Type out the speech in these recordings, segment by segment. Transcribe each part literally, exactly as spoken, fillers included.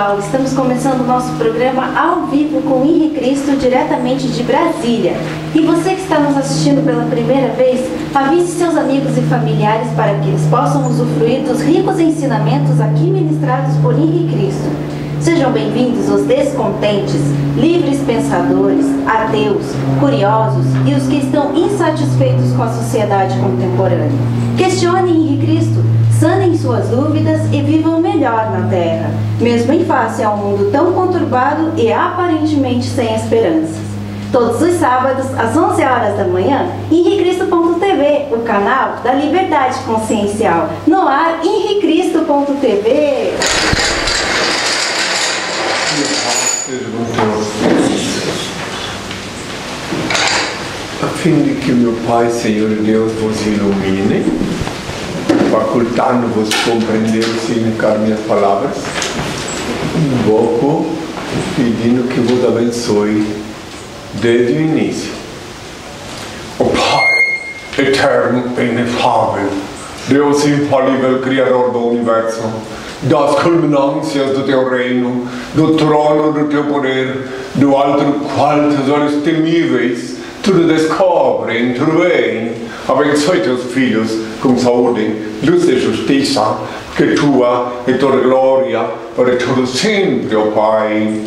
pessoal, estamos começando o nosso programa ao vivo com Henri Cristo, diretamente de Brasília. E você que está nos assistindo pela primeira vez, avise seus amigos e familiares para que eles possam usufruir dos ricos ensinamentos aqui ministrados por Henri Cristo. Sejam bem-vindos os descontentes, livres pensadores, ateus, curiosos e os que estão insatisfeitos com a sociedade contemporânea. Questionem Henri Cristo, sanem suas dúvidas e vivam melhor na Terra, mesmo em face a um mundo tão conturbado e aparentemente sem esperanças. Todos os sábados, às onze horas da manhã, henri cristo ponto t v, o canal da Liberdade Consciencial. No ar, henri cristo ponto t v. A fim de que meu Pai, Senhor Deus, vos ilumine, facultando-vos compreender o significado de minhas palavras, invoco pedindo que vos abençoe desde o início. O Pai, eterno e inefável, Deus infalível, Criador do Universo, das culminâncias do teu reino, do trono do teu poder, do alto do qual tesouros temíveis, tudo descobrem, tudo bem. Abençoe teus filhos com saúde, luz e justiça, que tua é toda glória para todo sempre, ó Pai.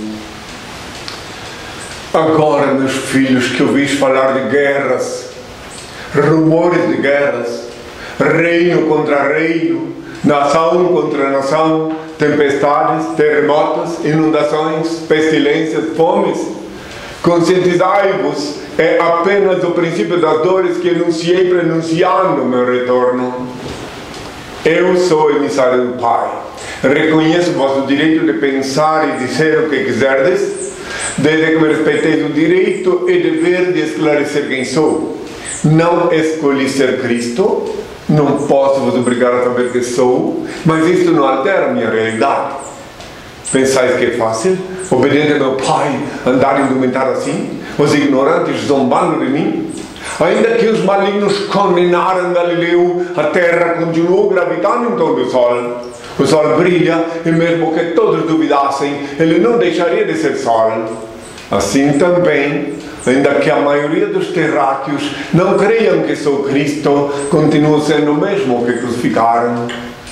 Agora, meus filhos, que ouvis falar de guerras, rumores de guerras, reino contra reino, nação contra nação, tempestades, terremotos, inundações, pestilências, fomes, conscientizai-vos, é apenas o princípio das dores que anunciei pronunciando meu retorno. Eu sou emissário do Pai. Reconheço vosso direito de pensar e dizer o que quiserdes, desde que me respeiteis o direito e dever de esclarecer quem sou. Não escolhi ser Cristo, não posso vos obrigar a saber que sou, mas isto não altera a minha realidade. Pensais que é fácil, obediente ao meu Pai, andar indumentado assim? Os ignorantes zombando de mim? Ainda que os malignos condenaram Galileu, a terra continuou gravitando em torno do sol. O sol brilha e mesmo que todos duvidassem, ele não deixaria de ser sol. Assim também, ainda que a maioria dos terráqueos não creiam que sou Cristo, continuo sendo o mesmo que crucificaram.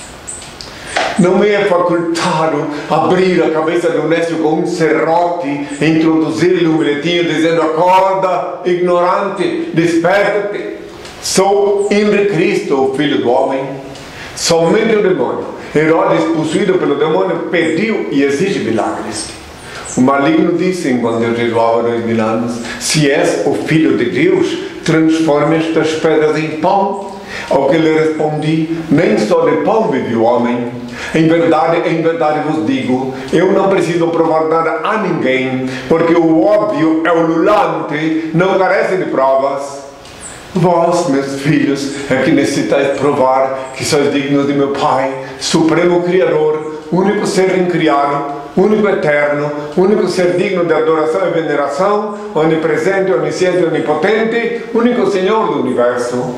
Não me é facultado abrir a cabeça do nécio com um serrote e introduzir-lhe um bilhetinho dizendo: acorda, ignorante, desperta-te. Sou Henri Cristo, o Filho do Homem. Somente o demônio, Herodes, possuído pelo demônio, pediu e exige milagres. O maligno disse, enquanto eu jejuava dois mil anos: se és o Filho de Deus, transforme estas pedras em pão. Ao que lhe respondi: nem só de pão vive o homem. Em verdade, em verdade vos digo, eu não preciso provar nada a ninguém, porque o óbvio é ululante, não carece de provas. Vós, meus filhos, é que necessitais provar que sois dignos de meu Pai, Supremo Criador, único ser incriado, único eterno, único ser digno de adoração e veneração, onipresente, onisciente, onipotente, único Senhor do Universo.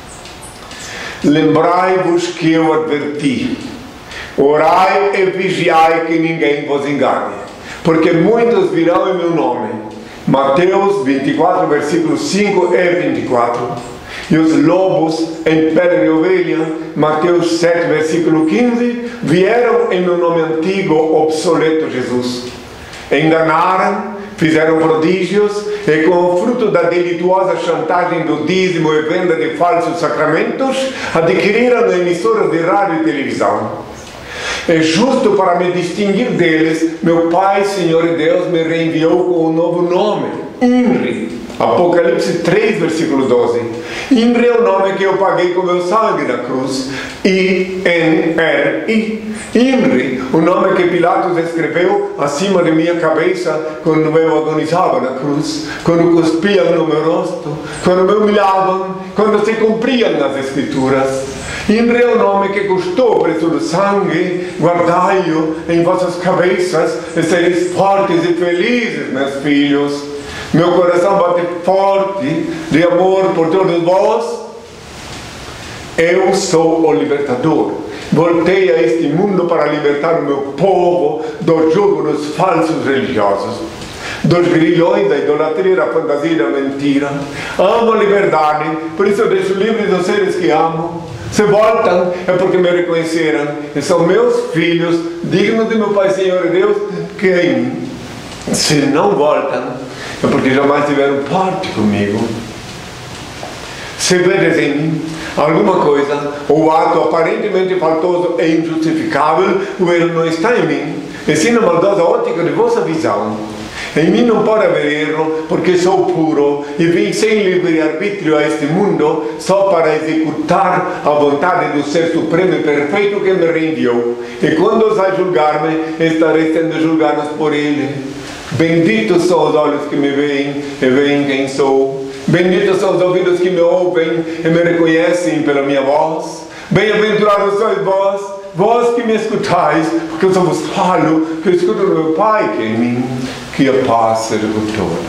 Lembrai-vos que eu adverti: orai e vigiai que ninguém vos engane, porque muitos virão em meu nome. Mateus vinte e quatro, versículos cinco e vinte e quatro. E os lobos em pele de ovelha, Mateus sete, versículo quinze, vieram em meu nome antigo, obsoleto Jesus. Enganaram, fizeram prodígios e, com o fruto da delituosa chantagem do dízimo e venda de falsos sacramentos, adquiriram emissoras de rádio e televisão. É justo para me distinguir deles, meu Pai, Senhor e Deus, me reenviou com um novo nome, Henri. Apocalipse três, versículo doze. Henri é o nome que eu paguei com meu sangue na cruz. I N R I. Henri, o nome que Pilatos escreveu acima de minha cabeça quando eu agonizava na cruz, quando cuspiam no meu rosto, quando me humilhavam, quando se cumpriam nas Escrituras. Henri é o nome que custou o preço do sangue. Guardai-o em vossas cabeças e sereis fortes e felizes, meus filhos. Meu coração bate forte de amor por todos vós. Eu sou o libertador. Voltei a este mundo para libertar o meu povo do jugo dos falsos religiosos, dos grilhões da idolatria, da fantasia e da mentira. Amo a liberdade, por isso eu deixo livres os seres que amo. Se voltam, é porque me reconheceram e são meus filhos, dignos de meu Pai, Senhor e Deus, que é em mim. Se não voltam, é porque jamais tiveram parte comigo. Se vedes em mim alguma coisa, ou ato aparentemente faltoso e injustificável, o erro não está em mim, e sim na maldosa ótica de vossa visão. Em mim não pode haver erro, porque sou puro e vim sem livre-arbítrio a este mundo só para executar a vontade do Ser Supremo e Perfeito que me reenviou. E quando osar julgar-me, estarei sendo julgados por Ele. Benditos são os olhos que me veem e veem quem sou. Benditos são os ouvidos que me ouvem e me reconhecem pela minha voz. Bem-aventurados sois vós, vós que me escutais, porque eu só vos falo, que eu escuto do meu Pai que é em mim, que a paz seja com todos.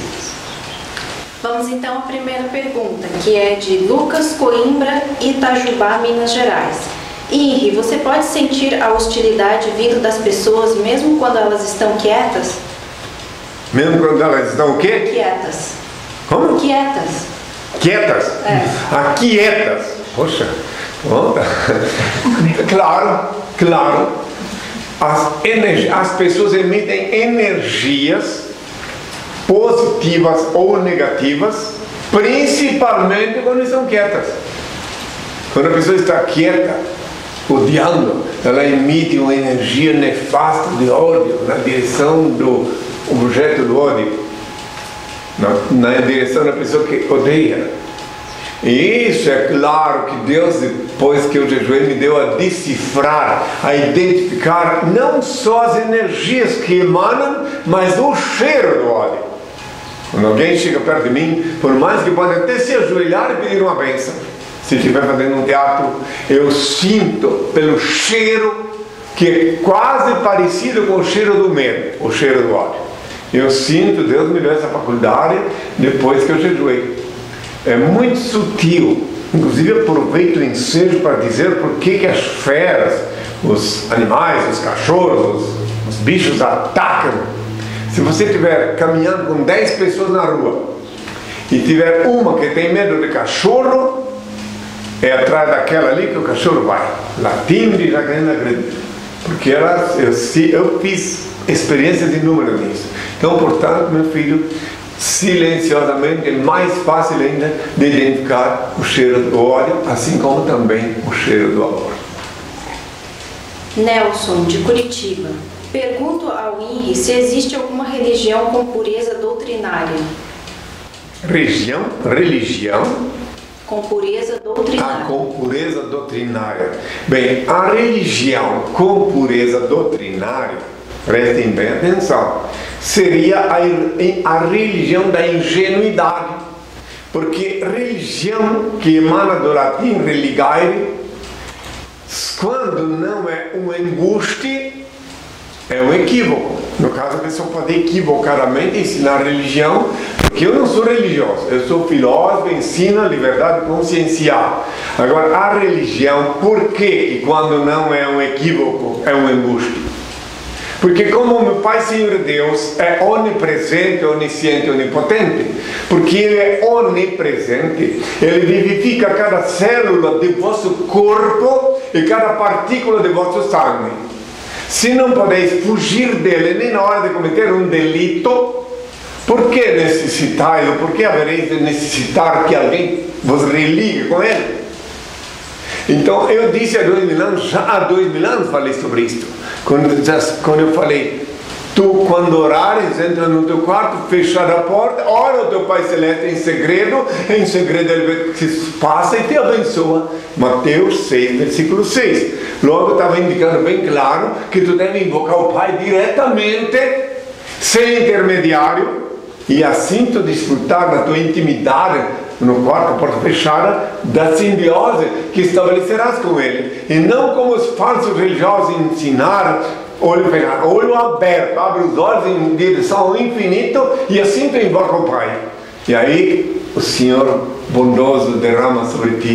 Vamos então à primeira pergunta, que é de Lucas Coimbra, Itajubá, Minas Gerais. Henri, você pode sentir a hostilidade vindo das pessoas mesmo quando elas estão quietas? Mesmo quando elas estão o quê? Quietas. Como? Quietas. Quietas? É. Ah, quietas. Poxa, bom. Claro, claro. As, energi- as pessoas emitem energias positivas ou negativas, principalmente quando estão quietas. Quando a pessoa está quieta, odiando, ela emite uma energia nefasta de ódio na direção do objeto do ódio, na, na direção da pessoa que odeia. E isso é claro que Deus, depois que eu jejuei, me deu a decifrar, a identificar não só as energias que emanam, mas o cheiro do ódio. Quando alguém chega perto de mim, por mais que pode até se ajoelhar e pedir uma bênção, se estiver fazendo um teatro, eu sinto pelo cheiro que é quase parecido com o cheiro do medo, o cheiro do ódio. Eu sinto, Deus me deu essa faculdade depois que eu jejuei. É muito sutil. Inclusive aproveito o ensejo para dizer por que que as feras, os animais, os cachorros, os, os bichos atacam. Se você estiver caminhando com dez pessoas na rua e tiver uma que tem medo de cachorro, é atrás daquela ali que o cachorro vai, latindo e já querendo agredir. Porque ela, eu, eu fiz experiências inúmeras nisso. Então, portanto, meu filho, silenciosamente é mais fácil ainda de identificar o cheiro do ódio, assim como também o cheiro do amor. Nelson, de Curitiba. Pergunto ao Henri se existe alguma religião com pureza doutrinária. Religião? Religião? Com pureza doutrinária. Ah, com pureza doutrinária. Bem, a religião com pureza doutrinária, prestem bem atenção, seria a, a religião da ingenuidade. Porque religião, que emana do latim religare, quando não é um embuste, é um equívoco. No caso, a pessoa pode equivocadamente ensinar religião, porque eu não sou religioso, eu sou filósofo, ensino a liberdade consciencial. Agora, a religião, por que quando não é um equívoco, é um embuste? Porque como o meu Pai Senhor Deus é onipresente, onisciente, onipotente, porque Ele é onipresente, Ele vivifica cada célula de vosso corpo e cada partícula de vosso sangue. Se não podeis fugir dele nem na hora de cometer um delito, por que necessitais, ou por que havereis de necessitar que alguém vos religue com ele? Então eu disse há dois mil anos, já há dois mil anos falei sobre isto, quando, já, quando eu falei, tu quando orares, entra no teu quarto, fechar a porta, ora o teu Pai Celeste em segredo, em segredo ele vê o que se passa e te abençoa. Mateus seis, versículo seis. Logo estava indicando bem claro que tu deve invocar o Pai diretamente, sem intermediário, e assim tu desfrutar da tua intimidade no quarto, porta fechada, da simbiose que estabelecerás com Ele, e não como os falsos religiosos ensinaram, olho fechado, olho aberto, abre os olhos em direção ao infinito e assim tu invoca o Pai. E aí o Senhor bondoso derrama sobre ti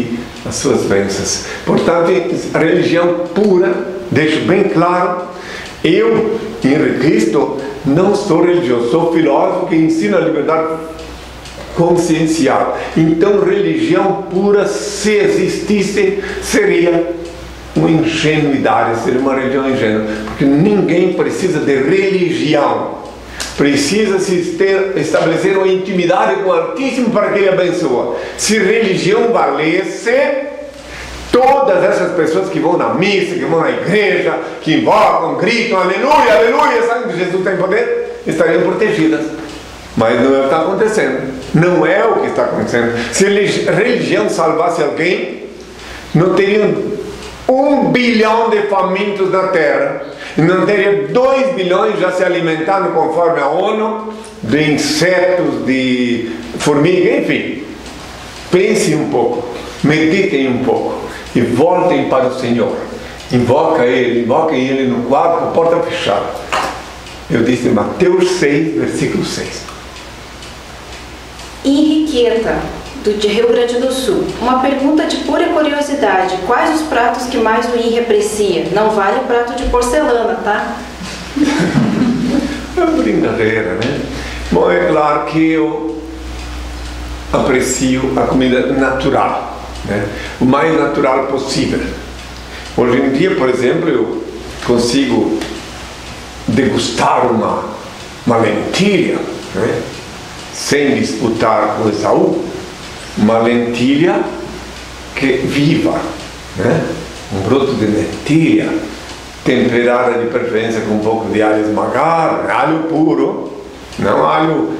as suas bênçãos. Portanto, a religião pura, deixo bem claro, eu, em Cristo, não sou religioso, sou filósofo que ensina a liberdade consciencial. Então, religião pura, se existisse, seria uma ingenuidade, seria uma religião ingênua, porque ninguém precisa de religião. Precisa-se ter, estabelecer uma intimidade com o Altíssimo para que Ele abençoe. Se religião valesse, todas essas pessoas que vão na missa, que vão na igreja, que invocam, gritam, aleluia, aleluia, sangue de Jesus tem poder, estariam protegidas. Mas não é o que está acontecendo. Não é o que está acontecendo. Se a religião salvasse alguém, não teriam um bilhão de famintos na terra. Não teria dois bilhões já se alimentando, conforme a ONU, de insetos, de formiga, enfim. Pensem um pouco, meditem um pouco e voltem para o Senhor. Invoca Ele, invoquem Ele no quarto, com a porta fechada. Eu disse em Mateus seis, versículo seis. Henriqueta, do de Rio Grande do Sul. Uma pergunta de pura curiosidade. Quais os pratos que mais o Henri aprecia? Não vale prato de porcelana, tá? É uma brincadeira, né? Bom, é claro que eu aprecio a comida natural, né? O mais natural possível. Hoje em dia, por exemplo, eu consigo degustar uma, uma lentilha, né? Sem disputar com Esaú, uma lentilha que viva, né? Um broto de lentilha, temperada de preferência com um pouco de alho esmagado, alho puro, não alho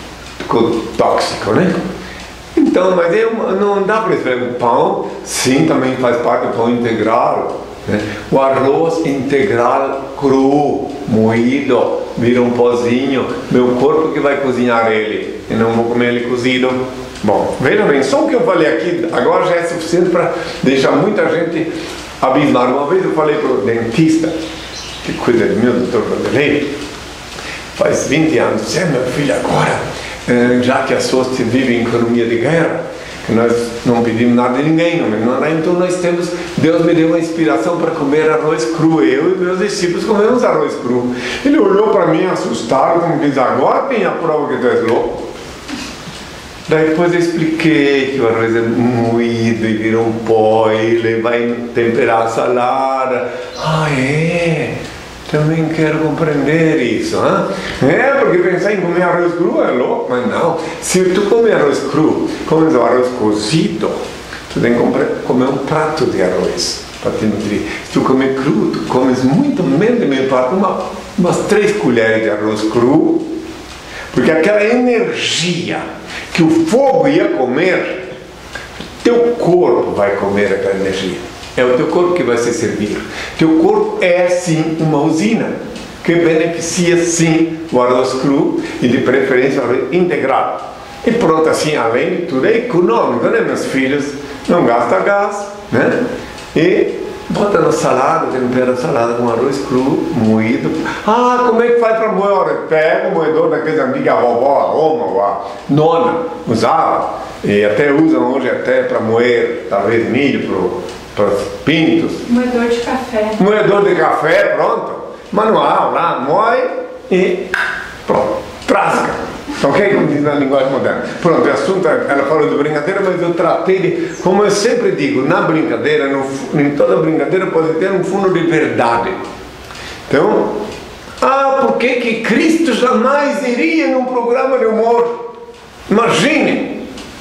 tóxico, né? Então, mas eu, não dá para escrever o pão, sim, também faz parte do pão integral, né? O arroz integral cru, moído, vira um pozinho, meu corpo que vai cozinhar ele, e não vou comer ele cozido. Bom, veja bem, só o que eu falei aqui agora já é suficiente para deixar muita gente abismada. Uma vez eu falei para o dentista, que cuida de mim, o doutor Vanderlei, faz vinte anos, disse, é, meu filho, agora, já que a Soste vive em economia de guerra, que nós não pedimos nada de ninguém, não, então nós temos, Deus me deu uma inspiração para comer arroz cru, eu e meus discípulos comemos arroz cru. Ele olhou para mim assustado, como diz, agora tem a prova que tu és louco. Daí depois eu expliquei que o arroz é moído e vira um pó, e ele vai temperar a salada. Ah, é? Também quero compreender isso, hein? É, porque pensar em comer arroz cru é louco, mas não. Se tu comer arroz cru, comes o arroz cozido, tu tem que comer um prato de arroz para te nutrir. Se tu comer cru, tu comes muito menos de meio prato, uma, umas três colheres de arroz cru, porque aquela energia que o fogo ia comer, teu corpo vai comer aquela energia. É o teu corpo que vai se servir. Teu corpo é sim uma usina que beneficia sim o arroz cru e de preferência o arroz integral. E pronto, assim, além de tudo, é econômico, né, meus filhos? Não gasta gás, né? E bota na salada, tempera a salada com arroz cru, moído. Ah, como é que faz para moer? Pega o moedor daqueles antigos, a vovó, a Roma, ou a nona usava, e até usam hoje até para moer, talvez milho, para os pintos. Moedor de café. Moedor de café, pronto. Manual lá, moe e pronto, trasca. Ok? Como diz na linguagem moderna. Pronto, o assunto, ela falou de brincadeira, mas eu tratei de, como eu sempre digo, na brincadeira, no, em toda brincadeira pode ter um fundo de verdade. Então, ah, por que que Cristo jamais iria num programa de humor? Imagine!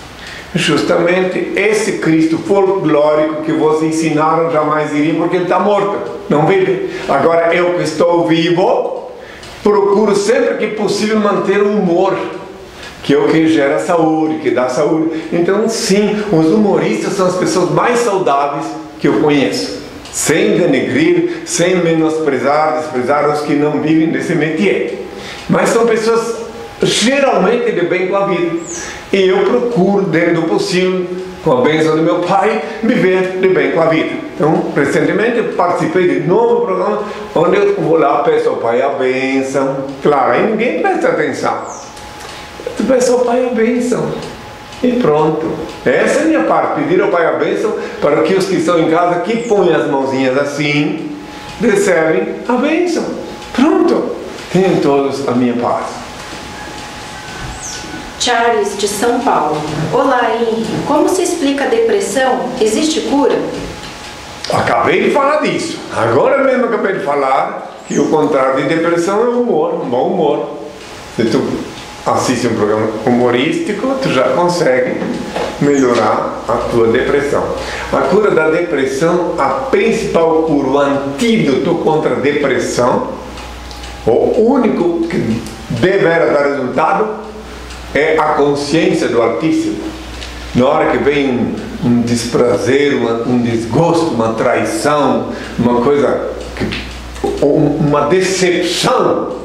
Justamente esse Cristo folclórico que vocês ensinaram jamais iria, porque ele está morto, não vive. Agora eu que estou vivo, procuro sempre que possível manter o humor, que é o que gera saúde, que dá saúde. Então sim, os humoristas são as pessoas mais saudáveis que eu conheço, sem denegrir, sem menosprezar, desprezar os que não vivem desse métier, mas são pessoas geralmente de bem com a vida. E eu procuro, dentro do possível, com a bênção do meu pai, viver de bem com a vida. Então, recentemente eu participei de um novo programa, onde eu vou lá, peço ao pai a bênção. Claro, aí ninguém presta atenção. Eu peço ao pai a bênção. E pronto. Essa é a minha parte. Pedir ao Pai a bênção para que os que estão em casa, que põem as mãozinhas assim, recebem a bênção. Pronto. Tenham todos a minha paz. Charles, de São Paulo. Olá, Henry. Como se explica a depressão? Existe cura? Acabei de falar disso. Agora mesmo acabei de falar que o contrário de depressão é humor, um bom humor. Se tu assiste um programa humorístico, tu já consegue melhorar a tua depressão. A cura da depressão, a principal cura, o antídoto contra a depressão, o único que deverá dar resultado, é a consciência do Altíssimo. Na hora que vem um, um desprazer, uma, um desgosto, uma traição, uma coisa, que, uma decepção,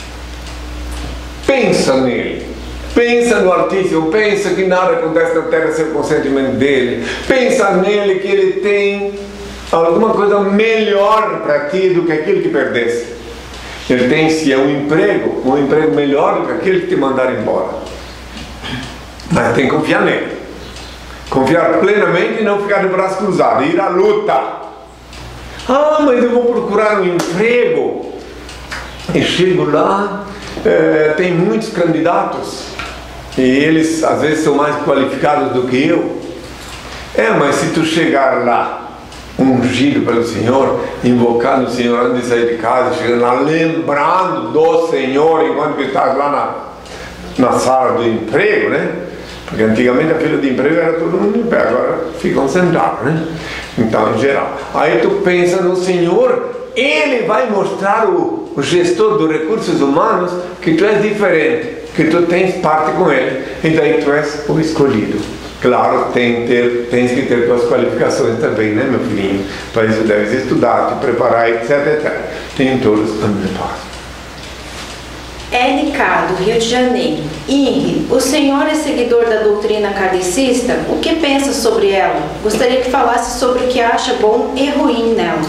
pensa nele, pensa no Altíssimo, pensa que nada acontece na terra sem o consentimento dele, pensa nele que ele tem alguma coisa melhor para ti do que aquilo que perdeste. Ele tem se é um emprego, um emprego melhor do que aquele que te mandar embora. Mas tem que confiar nele. Confiar plenamente e não ficar de braço cruzado, ir à luta. Ah, mas eu vou procurar um emprego. E chego lá, é, tem muitos candidatos. E eles às vezes são mais qualificados do que eu. É, mas se tu chegar lá, ungido pelo Senhor, invocando o Senhor antes de sair de casa, chegando lá, lembrando do Senhor enquanto estás lá na, na sala do emprego, né? Porque antigamente a fila de emprego era todo mundo em pé, agora ficam sentados, né? Então, em geral. Aí tu pensa no Senhor, Ele vai mostrar o, o gestor dos recursos humanos que tu és diferente, que tu tens parte com Ele, e daí tu és o escolhido. Claro, tem ter, tens que ter tuas qualificações também, né, meu filhinho? Para isso deves estudar, te preparar, etc, etcétera. Tem todos a minha paz. L K, do Rio de Janeiro. Henry, o senhor é seguidor da doutrina kardecista? O que pensa sobre ela? Gostaria que falasse sobre o que acha bom e ruim nela.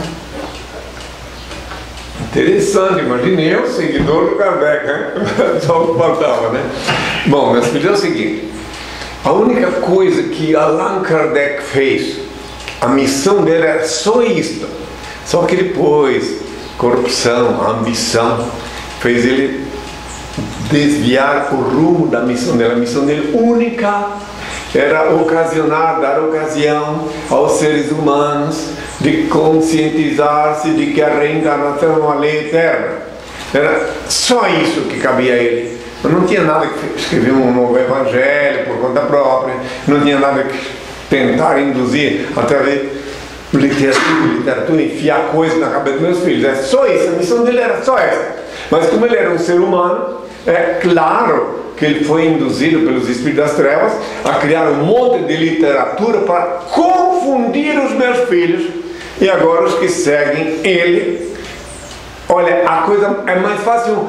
Interessante, imaginei eu, seguidor do Kardec, né? Só o que faltava, né? Bom, meus filhos, é o seguinte. A única coisa que Allan Kardec fez, a missão dele era só isto. Só que depois, corrupção, ambição, fez ele desviar o rumo da missão dele. A missão dele única era ocasionar, dar ocasião aos seres humanos de conscientizar-se de que a reencarnação é uma lei eterna. Era só isso que cabia a ele. Não tinha nada que escrever um novo evangelho por conta própria, não tinha nada que tentar induzir através de literatura, literatura, enfiar coisas na cabeça dos meus filhos. É só isso, a missão dele era só essa. Mas como ele era um ser humano, é claro que ele foi induzido pelos espíritos das trevas a criar um monte de literatura para confundir os meus filhos. E agora os que seguem ele, olha, a coisa é mais fácil.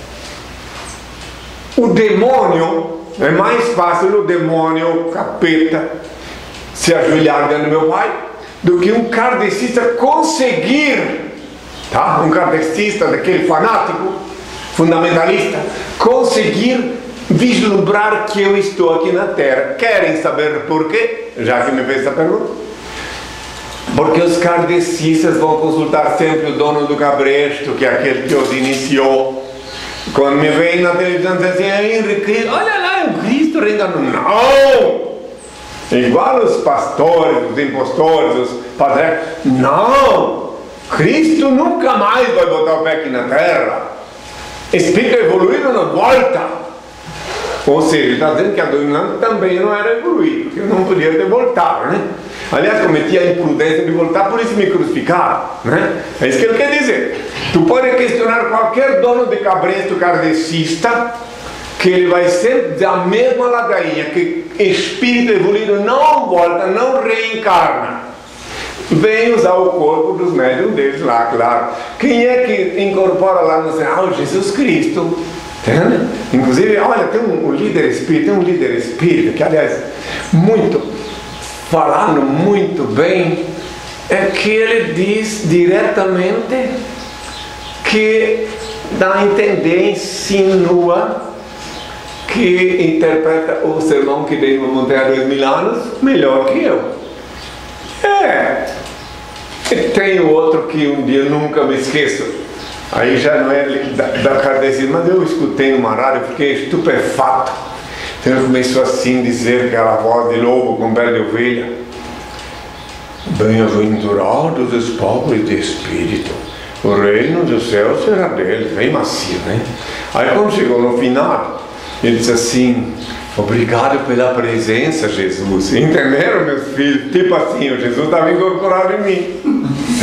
O demônio, é mais fácil o demônio, o capeta, se ajoelhar diante do meu pai, do que um kardecista conseguir, tá? Um kardecista, daquele fanático, fundamentalista, conseguir vislumbrar que eu estou aqui na Terra. Querem saber por quê? Já que me fez essa pergunta. Porque os kardecistas vão consultar sempre o dono do cabresto, que é aquele que os iniciou. Quando me vem na televisão e dizem assim, Henrique, olha lá, é o Cristo reencarnou. Não! Igual os pastores, os impostores, os padres. Não! Cristo nunca mais vai botar o pé aqui na terra. Espírito evoluído não volta. Ou seja, ele está dizendo que a dominante também não era evoluído, porque eu não podia ter voltado, né? Aliás, cometi a imprudência de voltar, por isso me crucificaram, né? É isso que ele quer dizer. Tu pode questionar qualquer dono de cabresto kardecista, que ele vai ser da mesma ladainha, que espírito evoluído não volta, não reencarna. Vem usar o corpo dos médiuns deles lá, claro. Quem é que incorpora lá no céu? Ah, Jesus Cristo. Entende? Inclusive, olha, tem um, um líder espírita, tem um líder espírita, que aliás, muito, falando muito bem, é que ele diz diretamente que dá a entender, insinua, que interpreta o sermão que dei no Monte há dois mil anos melhor que eu. É. E tem outro que um dia nunca me esqueço. Aí já não é da, da Kardec, mas eu escutei numa rádio, fiquei estupefato. Então ele começou assim a dizer aquela voz de lobo com pele de ovelha: bem-aventurados os pobres de espírito, o reino do céu será deles. Bem macio, né? Aí quando chegou no final, ele disse assim: obrigado pela presença, Jesus. Entenderam, meus filhos? Tipo assim, o Jesus estava incorporado em mim.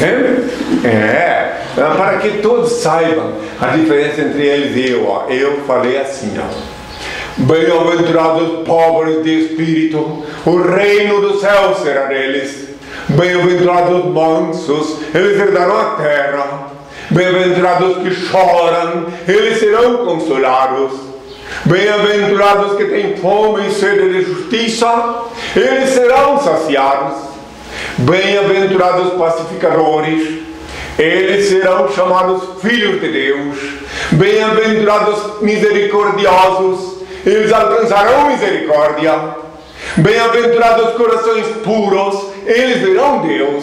É, é, para que todos saibam a diferença entre eles e eu. Ó. Eu falei assim, ó: bem-aventurados pobres de espírito, o reino do céu será deles. Bem-aventurados mansos, eles herdarão a terra. Bem-aventurados que choram, eles serão consolados. Bem-aventurados que têm fome e sede de justiça, eles serão saciados. Bem-aventurados pacificadores, eles serão chamados filhos de Deus. Bem-aventurados misericordiosos, eles alcançarão misericórdia. Bem-aventurados corações puros, eles verão Deus.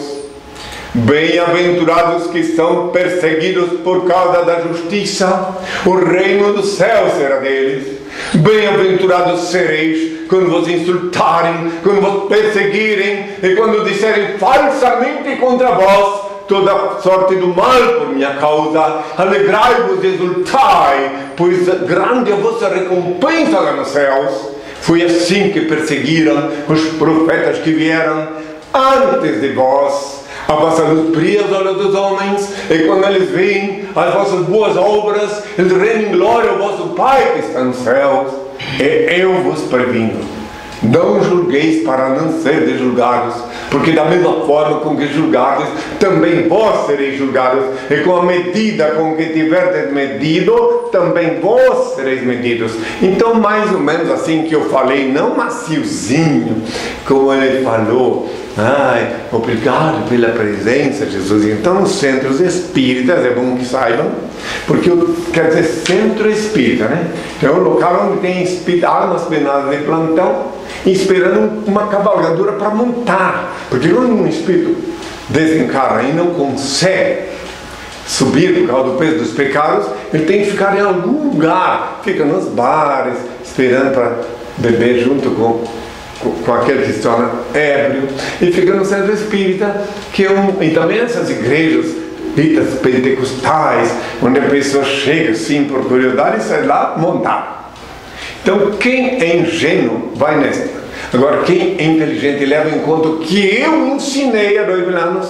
Bem-aventurados que são perseguidos por causa da justiça, o reino do céu será deles. Bem-aventurados sereis quando vos insultarem, quando vos perseguirem e quando disserem falsamente contra vós toda sorte do mal por minha causa. Alegrai-vos e exultai, pois grande é a vossa recompensa lá nos céus. Foi assim que perseguiram os profetas que vieram antes de vós. A vossa luz brilha aos olhos dos homens, e quando eles veem as vossas boas obras, eles rendem glória ao vosso Pai que está nos céus. E eu vos previno: não julgueis para não seres julgados, porque da mesma forma com que julgados, também vós sereis julgados, e com a medida com que tiverdes medido, também vós sereis medidos. Então, mais ou menos assim que eu falei, não maciozinho, como ele falou: ai, obrigado pela presença, Jesus. Então, nos centros espíritas, é bom que saibam, porque quer dizer centro espírita, né? É um local onde tem espírita, almas penadas de plantão, esperando uma cavalgadura para montar. Porque quando um espírito desencarna e não consegue subir por causa do peso dos pecados, ele tem que ficar em algum lugar, fica nos bares, esperando para beber junto com com aquele que se torna ébrio, e fica no centro espírita, que é um, e também essas igrejas ditas pentecostais, onde a pessoa chega assim por curiosidade e sai lá montar. Então quem é ingênuo vai nesta. Agora quem é inteligente leva em conta o que eu ensinei há dois mil anos.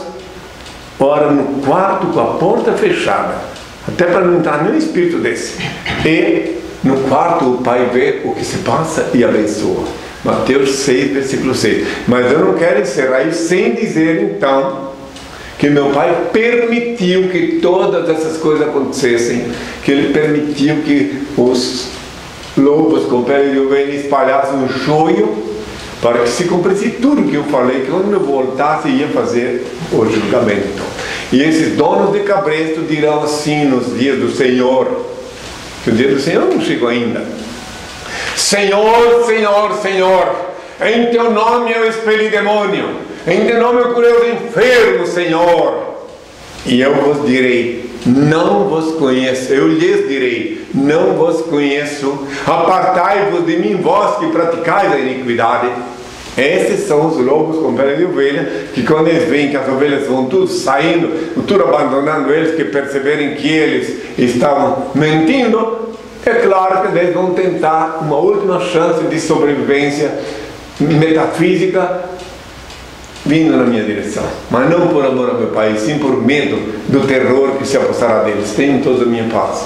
Ora no quarto com a porta fechada, até para não entrar nenhum espírito desse, e no quarto o Pai vê o que se passa e abençoa. Mateus seis, versículo seis. Mas eu não quero encerrar isso sem dizer então que meu Pai permitiu que todas essas coisas acontecessem, que Ele permitiu que os lobos com pele de ovelha espalhassem um joio, para que se cumprisse tudo que eu falei, que quando eu voltasse ia fazer o julgamento. E esses donos de cabresto dirão assim nos dias do Senhor, que o dia do Senhor não chegou ainda: Senhor, Senhor, Senhor, em Teu nome eu expeli demônio, em Teu nome eu curei os enfermos, Senhor. E eu vos direi: não vos conheço. Eu lhes direi: não vos conheço. Apartai-vos de mim, vós que praticais a iniquidade. Esses são os lobos com pele de ovelha, que quando eles veem que as ovelhas vão tudo saindo, tudo abandonando eles, que perceberem que eles estavam mentindo, é claro que eles vão tentar uma última chance de sobrevivência metafísica vindo na minha direção, mas não por amor ao meu Pai, sim por medo do terror que se apossará deles. Tenham todos a minha paz.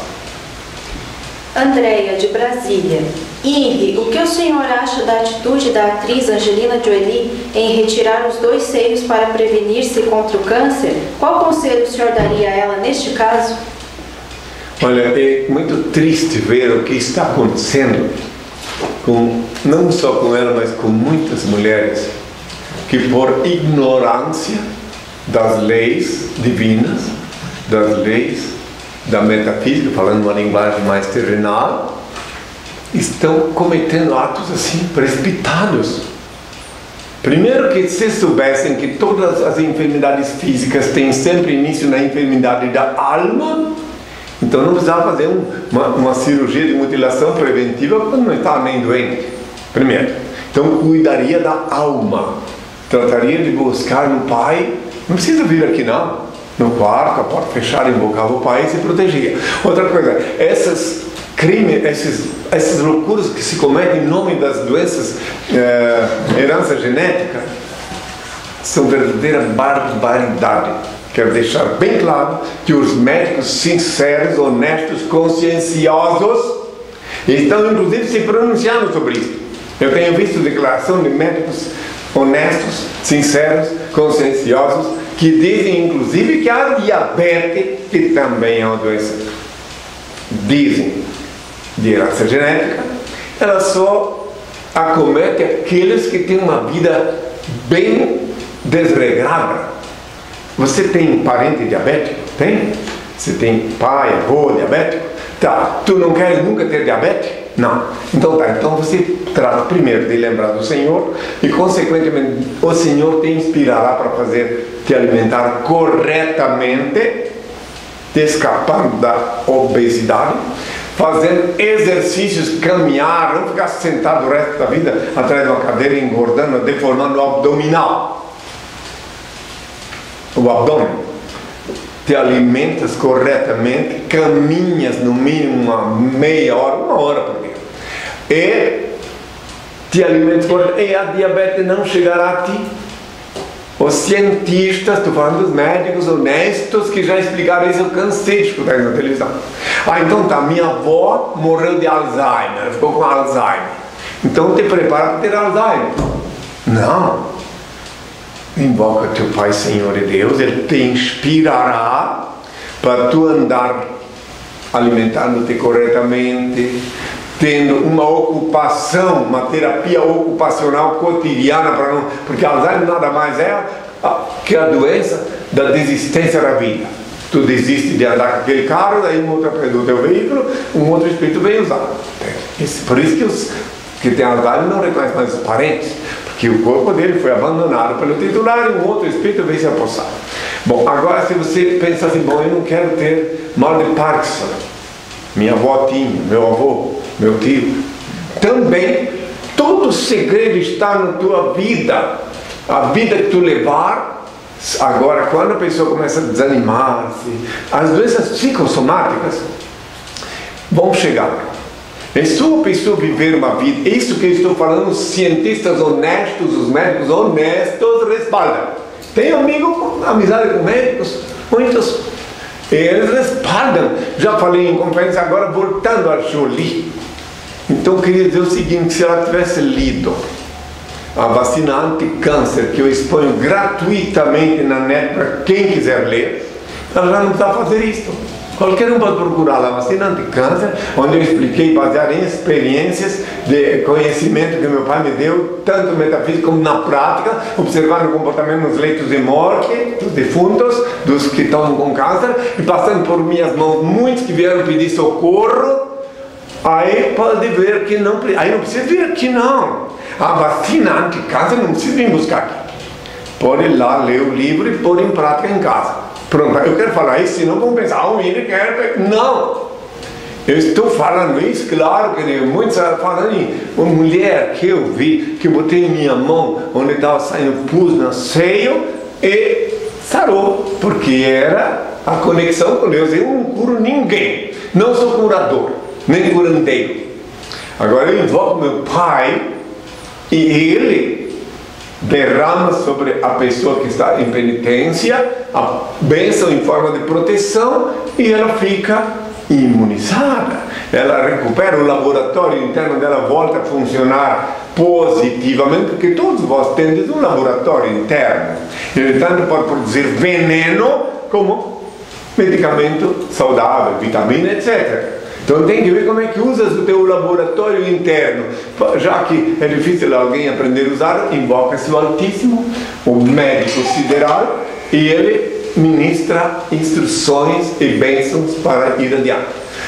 Andréia, de Brasília. Henri, o que o senhor acha da atitude da atriz Angelina Jolie em retirar os dois seios para prevenir-se contra o câncer? Qual conselho o senhor daria a ela neste caso? Olha, é muito triste ver o que está acontecendo, com, não só com ela, mas com muitas mulheres, que por ignorância das leis divinas, das leis da metafísica, falando uma linguagem mais terrenal, estão cometendo atos assim, precipitados. Primeiro, que se soubessem que todas as enfermidades físicas têm sempre início na enfermidade da alma, então não precisava fazer um, uma, uma cirurgia de mutilação preventiva quando não estava nem doente. Primeiro. Então cuidaria da alma. Trataria de buscar no Pai. Não precisa vir aqui não. No quarto, a porta fechada, invocava o Pai e se protegia. Outra coisa, essas crimes, esses, essas loucuras que se cometem em nome das doenças, é, herança genética, são verdadeira barbaridade. Quero deixar bem claro que os médicos sinceros, honestos, conscienciosos estão inclusive se pronunciando sobre isso. Eu tenho visto declaração de médicos honestos, sinceros, conscienciosos, que dizem inclusive que a diabetes, que também é uma doença, dizem, de herança genética, ela só acomete aqueles que têm uma vida bem desregrada. Você tem parente diabético? Tem? Você tem pai, avô diabético? Tá, tu não queres nunca ter diabetes? Não. Então tá, então você trata primeiro de lembrar do Senhor e consequentemente o Senhor te inspirará para fazer, te alimentar corretamente, te escapando da obesidade, fazendo exercícios, caminhar, não ficar sentado o resto da vida atrás de uma cadeira engordando, deformando o abdominal. O abdômen. Te alimentas corretamente, caminhas no mínimo uma meia hora, uma hora por dia. E te alimentas corretamente, e a diabetes não chegará a ti. Os cientistas, estou falando dos médicos honestos que já explicaram isso, eu cansei de escutar isso na televisão. Ah, então tá, minha avó morreu de Alzheimer, ficou com Alzheimer. Então te prepara para ter Alzheimer. Não. Invoca teu Pai, Senhor e Deus, Ele te inspirará para tu andar alimentando-te corretamente, tendo uma ocupação, uma terapia ocupacional cotidiana, para não, porque Alzheimer nada mais é que a doença da desistência da vida. Tu desiste de andar com aquele carro, daí um outro perdeu o teu veículo, um outro espírito vem usar. Por isso que os que têm Alzheimer não reconhecem mais os parentes, que o corpo dele foi abandonado pelo titular e um outro espírito veio se apossar. Bom, agora se você pensa assim, bom, eu não quero ter mal de Parkinson, minha avó tinha, meu avô, meu tio, também todo o segredo está na tua vida, a vida que tu levar. Agora, quando a pessoa começa a desanimar-se, as doenças psicossomáticas vão chegar. É só a pessoa viver uma vida, isso que eu estou falando, os cientistas honestos, os médicos honestos respaldam. Tenho amigo, amizade com médicos, muitos, eles respaldam. Já falei em conferência, agora voltando a Jolie. Então eu queria dizer o seguinte, se ela tivesse lido a vacina anti-câncer, que eu exponho gratuitamente na net para quem quiser ler, ela já não precisa fazer isso. Qualquer um pode procurar lá, vacina anti-câncer, onde eu expliquei, baseado em experiências de conhecimento que meu pai me deu, tanto metafísico como na prática, observando o comportamento nos leitos de morte, dos defuntos, dos que estão com câncer, e passando por minhas mãos, muitos que vieram pedir socorro. Aí pode ver que não, aí não precisa vir aqui não. A vacina anti-câncer não precisa vir buscar aqui. Pode ir lá, ler o livro e pôr em prática em casa. Pronto, eu quero falar isso, senão vão pensar, ah, o William quer... Não! Eu estou falando isso, claro que muitos estão falando em uma mulher que eu vi, que eu botei em minha mão, onde estava saindo pus no seio, e sarou, porque era a conexão com Deus. Eu não curo ninguém, não sou curador, nem curandeiro. Agora eu invoco meu Pai, e Ele derrama sobre a pessoa que está em penitência a bênção em forma de proteção e ela fica imunizada. Ela recupera, o laboratório interno dela volta a funcionar positivamente, porque todos vós tendes um laboratório interno. Ele tanto pode produzir veneno como medicamento saudável, vitamina, etcétera. Então tem que ver como é que usas o teu laboratório interno. Já que é difícil alguém aprender a usar, invoca-se o Altíssimo, o médico sideral, e ele ministra instruções e bênçãos para ir adiante.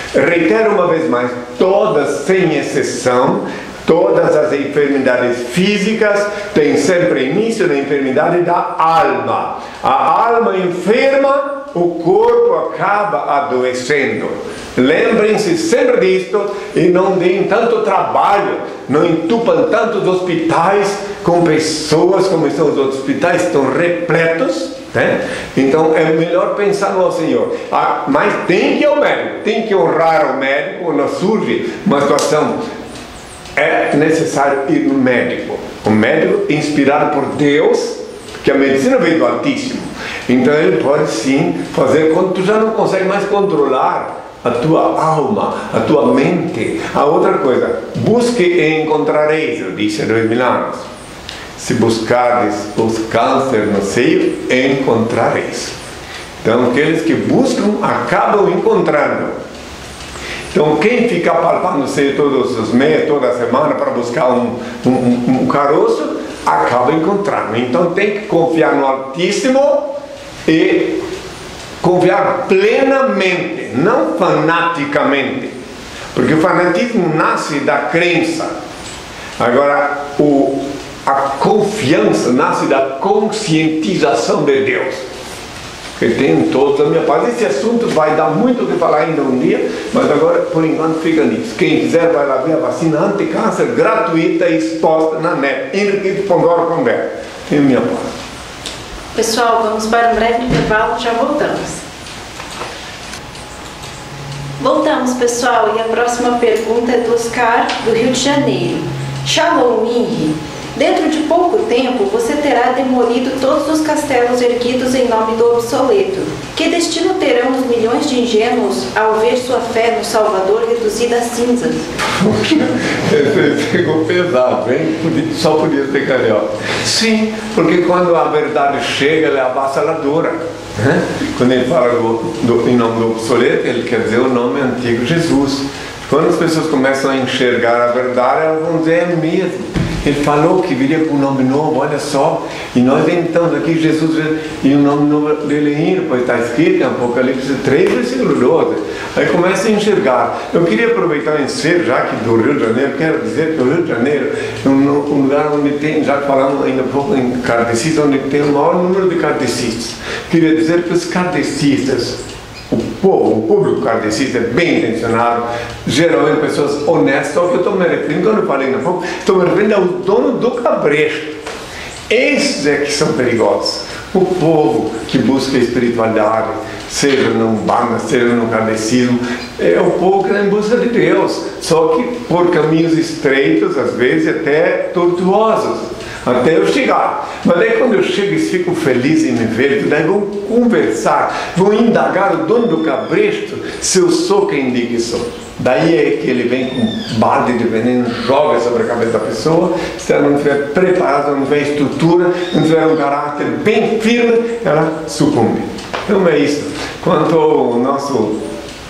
Reitero uma vez mais, todas sem exceção, todas as enfermidades físicas têm sempre início na enfermidade da alma. A alma enferma, o corpo acaba adoecendo. Lembrem-se sempre disto e não deem tanto trabalho, não entupam tantos hospitais com pessoas, como estão os hospitais, estão repletos, né? Então é melhor pensar no Senhor. Ah, mas tem que ir ao médico, tem que honrar o médico quando surge uma situação. É necessário ir no médico. O médico inspirado por Deus, que a medicina veio do Altíssimo. Então ele pode sim fazer quando tu já não consegue mais controlar a tua alma, a tua mente. A outra coisa, busque e encontrareis, eu disse há dois mil anos. Se buscardes os cânceres no seio, encontrareis. Então aqueles que buscam acabam encontrando. Então quem fica palpando o seio todos os meses, toda semana para buscar um, um, um, um caroço, acaba encontrando. Então tem que confiar no Altíssimo e confiar plenamente, não fanaticamente, porque o fanatismo nasce da crença. Agora o, a confiança nasce da conscientização de Deus, que tem todos a minha parte. Esse assunto vai dar muito o que falar ainda um dia, mas agora por enquanto fica nisso. Quem quiser vai lá ver a vacina anti-câncer gratuita e exposta na net, henrique ponto org ponto b r. Tem a minha parte. Pessoal, vamos para um breve intervalo, já voltamos. Voltamos, pessoal, e a próxima pergunta é do Oscar, do Rio de Janeiro. Shalom, Henri. Dentro de pouco tempo, você terá demolido todos os castelos erguidos em nome do obsoleto. Que destino terão os milhões de ingênuos ao ver sua fé no Salvador reduzida a cinzas? Esse ficou pesado, hein? Só podia ser carioca. Sim, porque quando a verdade chega, ela é avassaladora. Né? Quando ele fala do, do, em nome do obsoleto, ele quer dizer o nome antigo Jesus. Quando as pessoas começam a enxergar a verdade, elas vão dizer: é mesmo. Ele falou que viria com um nome novo, olha só. E nós inventamos aqui Jesus e o nome novo dele é, pois está escrito em Apocalipse três, versículo doze. Aí começa a enxergar. Eu queria aproveitar o ensejo, já que do Rio de Janeiro, quero dizer que o Rio de Janeiro é um lugar onde tem, já falamos ainda um pouco em kardecistas, onde tem o maior número de kardecistas. Queria dizer que os kardecistas, o povo, o público kardecista é bem intencionado, geralmente pessoas honestas. Ao que eu estou me referindo, quando eu falei ainda pouco, estou me referindo ao dono do cabresto. Esses é que são perigosos. O povo que busca a espiritualidade, seja no Umbanda, seja no kardecismo, é o povo que está em busca de Deus, só que por caminhos estreitos, às vezes até tortuosos, até eu chegar. Mas daí quando eu chego, eles ficam felizes em me ver, daí vão conversar, vão indagar o dono do cabresto se eu sou quem diz que sou. Daí é que ele vem com balde de veneno, joga sobre a cabeça da pessoa. Se ela não estiver preparada, não tiver estrutura, não tiver um caráter bem firme, ela sucumbe. Então é isso. Quanto ao nosso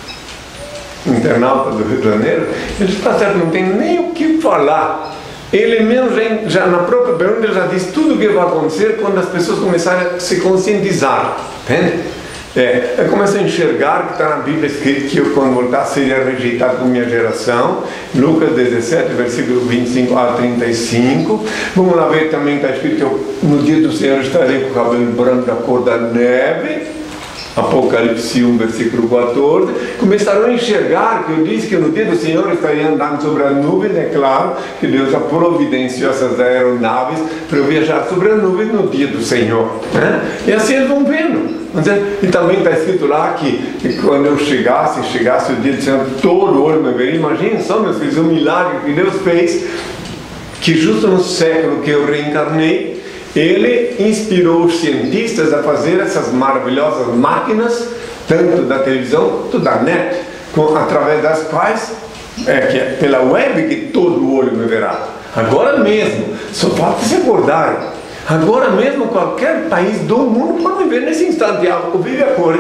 internauta do Rio de Janeiro, ele está certo, não tem nem o que falar. Ele mesmo já, já na própria pergunta ele já diz tudo o que vai acontecer quando as pessoas começarem a se conscientizar, entende? É, eu começo a enxergar que está na Bíblia escrito que eu, quando voltar, seria rejeitado por minha geração. Lucas dezessete, versículo vinte e cinco a trinta e cinco. Vamos lá ver também, está escrito que eu, no dia do Senhor estarei com o cabelo branco da cor da neve. Apocalipse um, versículo quatorze. Começaram a enxergar que eu disse que no dia do Senhor estaria andando sobre as nuvens. É claro que Deus já providenciou essas aeronaves para eu viajar sobre as nuvens no dia do Senhor, né? E assim eles vão vendo. E também está escrito lá que, que quando eu chegasse, chegasse o dia do Senhor, todo olho me veria. Imaginem só, meus filhos, o milagre que Deus fez, que justo no século que eu reencarnei, ele inspirou os cientistas a fazer essas maravilhosas máquinas, tanto da televisão quanto da net, com, através das quais, é, que é pela web que todo o olho me verá. Agora mesmo, só falta se acordarem. Agora mesmo, qualquer país do mundo pode ver nesse instante algo, vive a cores.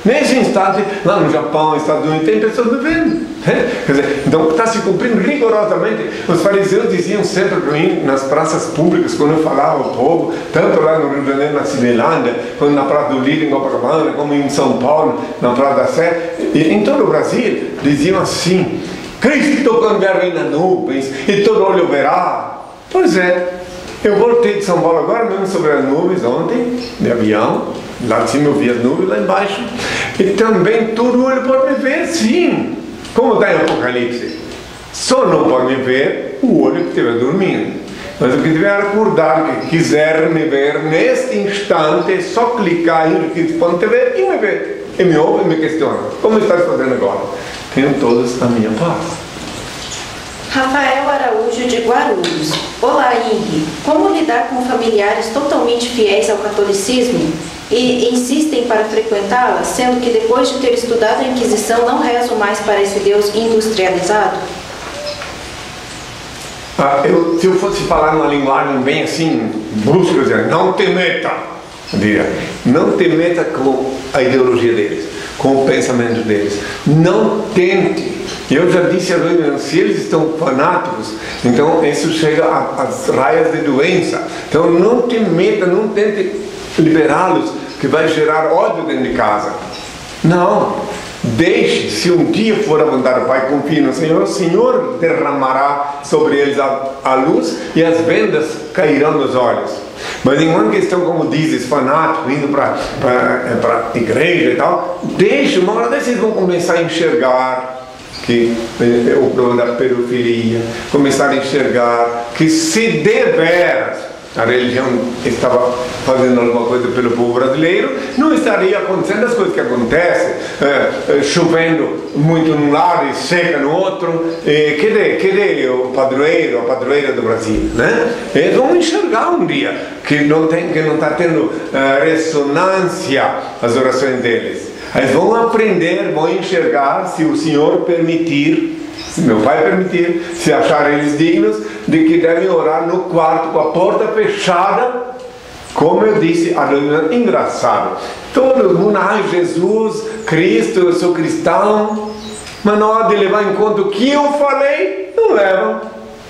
Nesse instante, lá no Japão, Estados Unidos, tem pessoas bebendo. Quer dizer, então está se cumprindo rigorosamente. Os fariseus diziam sempre para mim, nas praças públicas, quando eu falava ao povo, tanto lá no Rio de Janeiro, na Cinelândia, quando na Praça do Lírio, em Copacabana, como em São Paulo, na Praça da Sé, e em todo o Brasil, diziam assim: Cristo quando vier nas nuvens, e todo olho verá. Pois é, eu voltei de São Paulo agora mesmo sobre as nuvens ontem, de avião. Lá de cima eu vi as nuvens, lá embaixo. E também todo olho pode me ver, sim. Como está em Apocalipse. Só não pode me ver o olho que estiver dormindo. Mas o que tiver acordado, que quiser me ver neste instante, é só clicar em que pode te ver e me ver. E me ouve e me questiona. Como estás fazendo agora? Tenho todos a minha paz. Rafael Araújo de Guarulhos. Olá, Henri. Como lidar com familiares totalmente fiéis ao catolicismo e insistem para frequentá-la, sendo que depois de ter estudado a Inquisição não rezam mais para esse Deus industrializado? Ah, eu, se eu fosse falar uma linguagem bem assim, brusca, eu diria, não te meta. Eu diria, não te meta com a ideologia deles, com o pensamento deles. Não tente. Eu já disse a eles, se eles estão fanáticos, então isso chega às raias de doença. Então não te meta, não tente liberá-los, que vai gerar ódio dentro de casa. Não. Deixe, se um dia for a vontade do Pai, confie no Senhor, o Senhor derramará sobre eles a, a luz e as vendas cairão dos olhos. Mas em uma questão, como dizes, fanático, indo para a igreja e tal, deixe, uma hora dessas eles vão começar a enxergar que é o problema da pedofilia, começar a enxergar que se deveras a religião estava fazendo alguma coisa pelo povo brasileiro, não estaria acontecendo as coisas que acontecem, é, é, chovendo muito num lado e seca no outro. É, cadê, cadê o padroeiro, a padroeira do Brasil? Né? Eles vão enxergar um dia que não tem, que não está tendo é, ressonância as orações deles. Eles vão aprender, vão enxergar, se o Senhor permitir, se meu Pai permitir, se achar eles dignos, de que devem orar no quarto com a porta fechada, como eu disse, engraçado. Todo mundo, ai, Jesus, Cristo, eu sou cristão, mas na hora de levar em conta o que eu falei, não levam.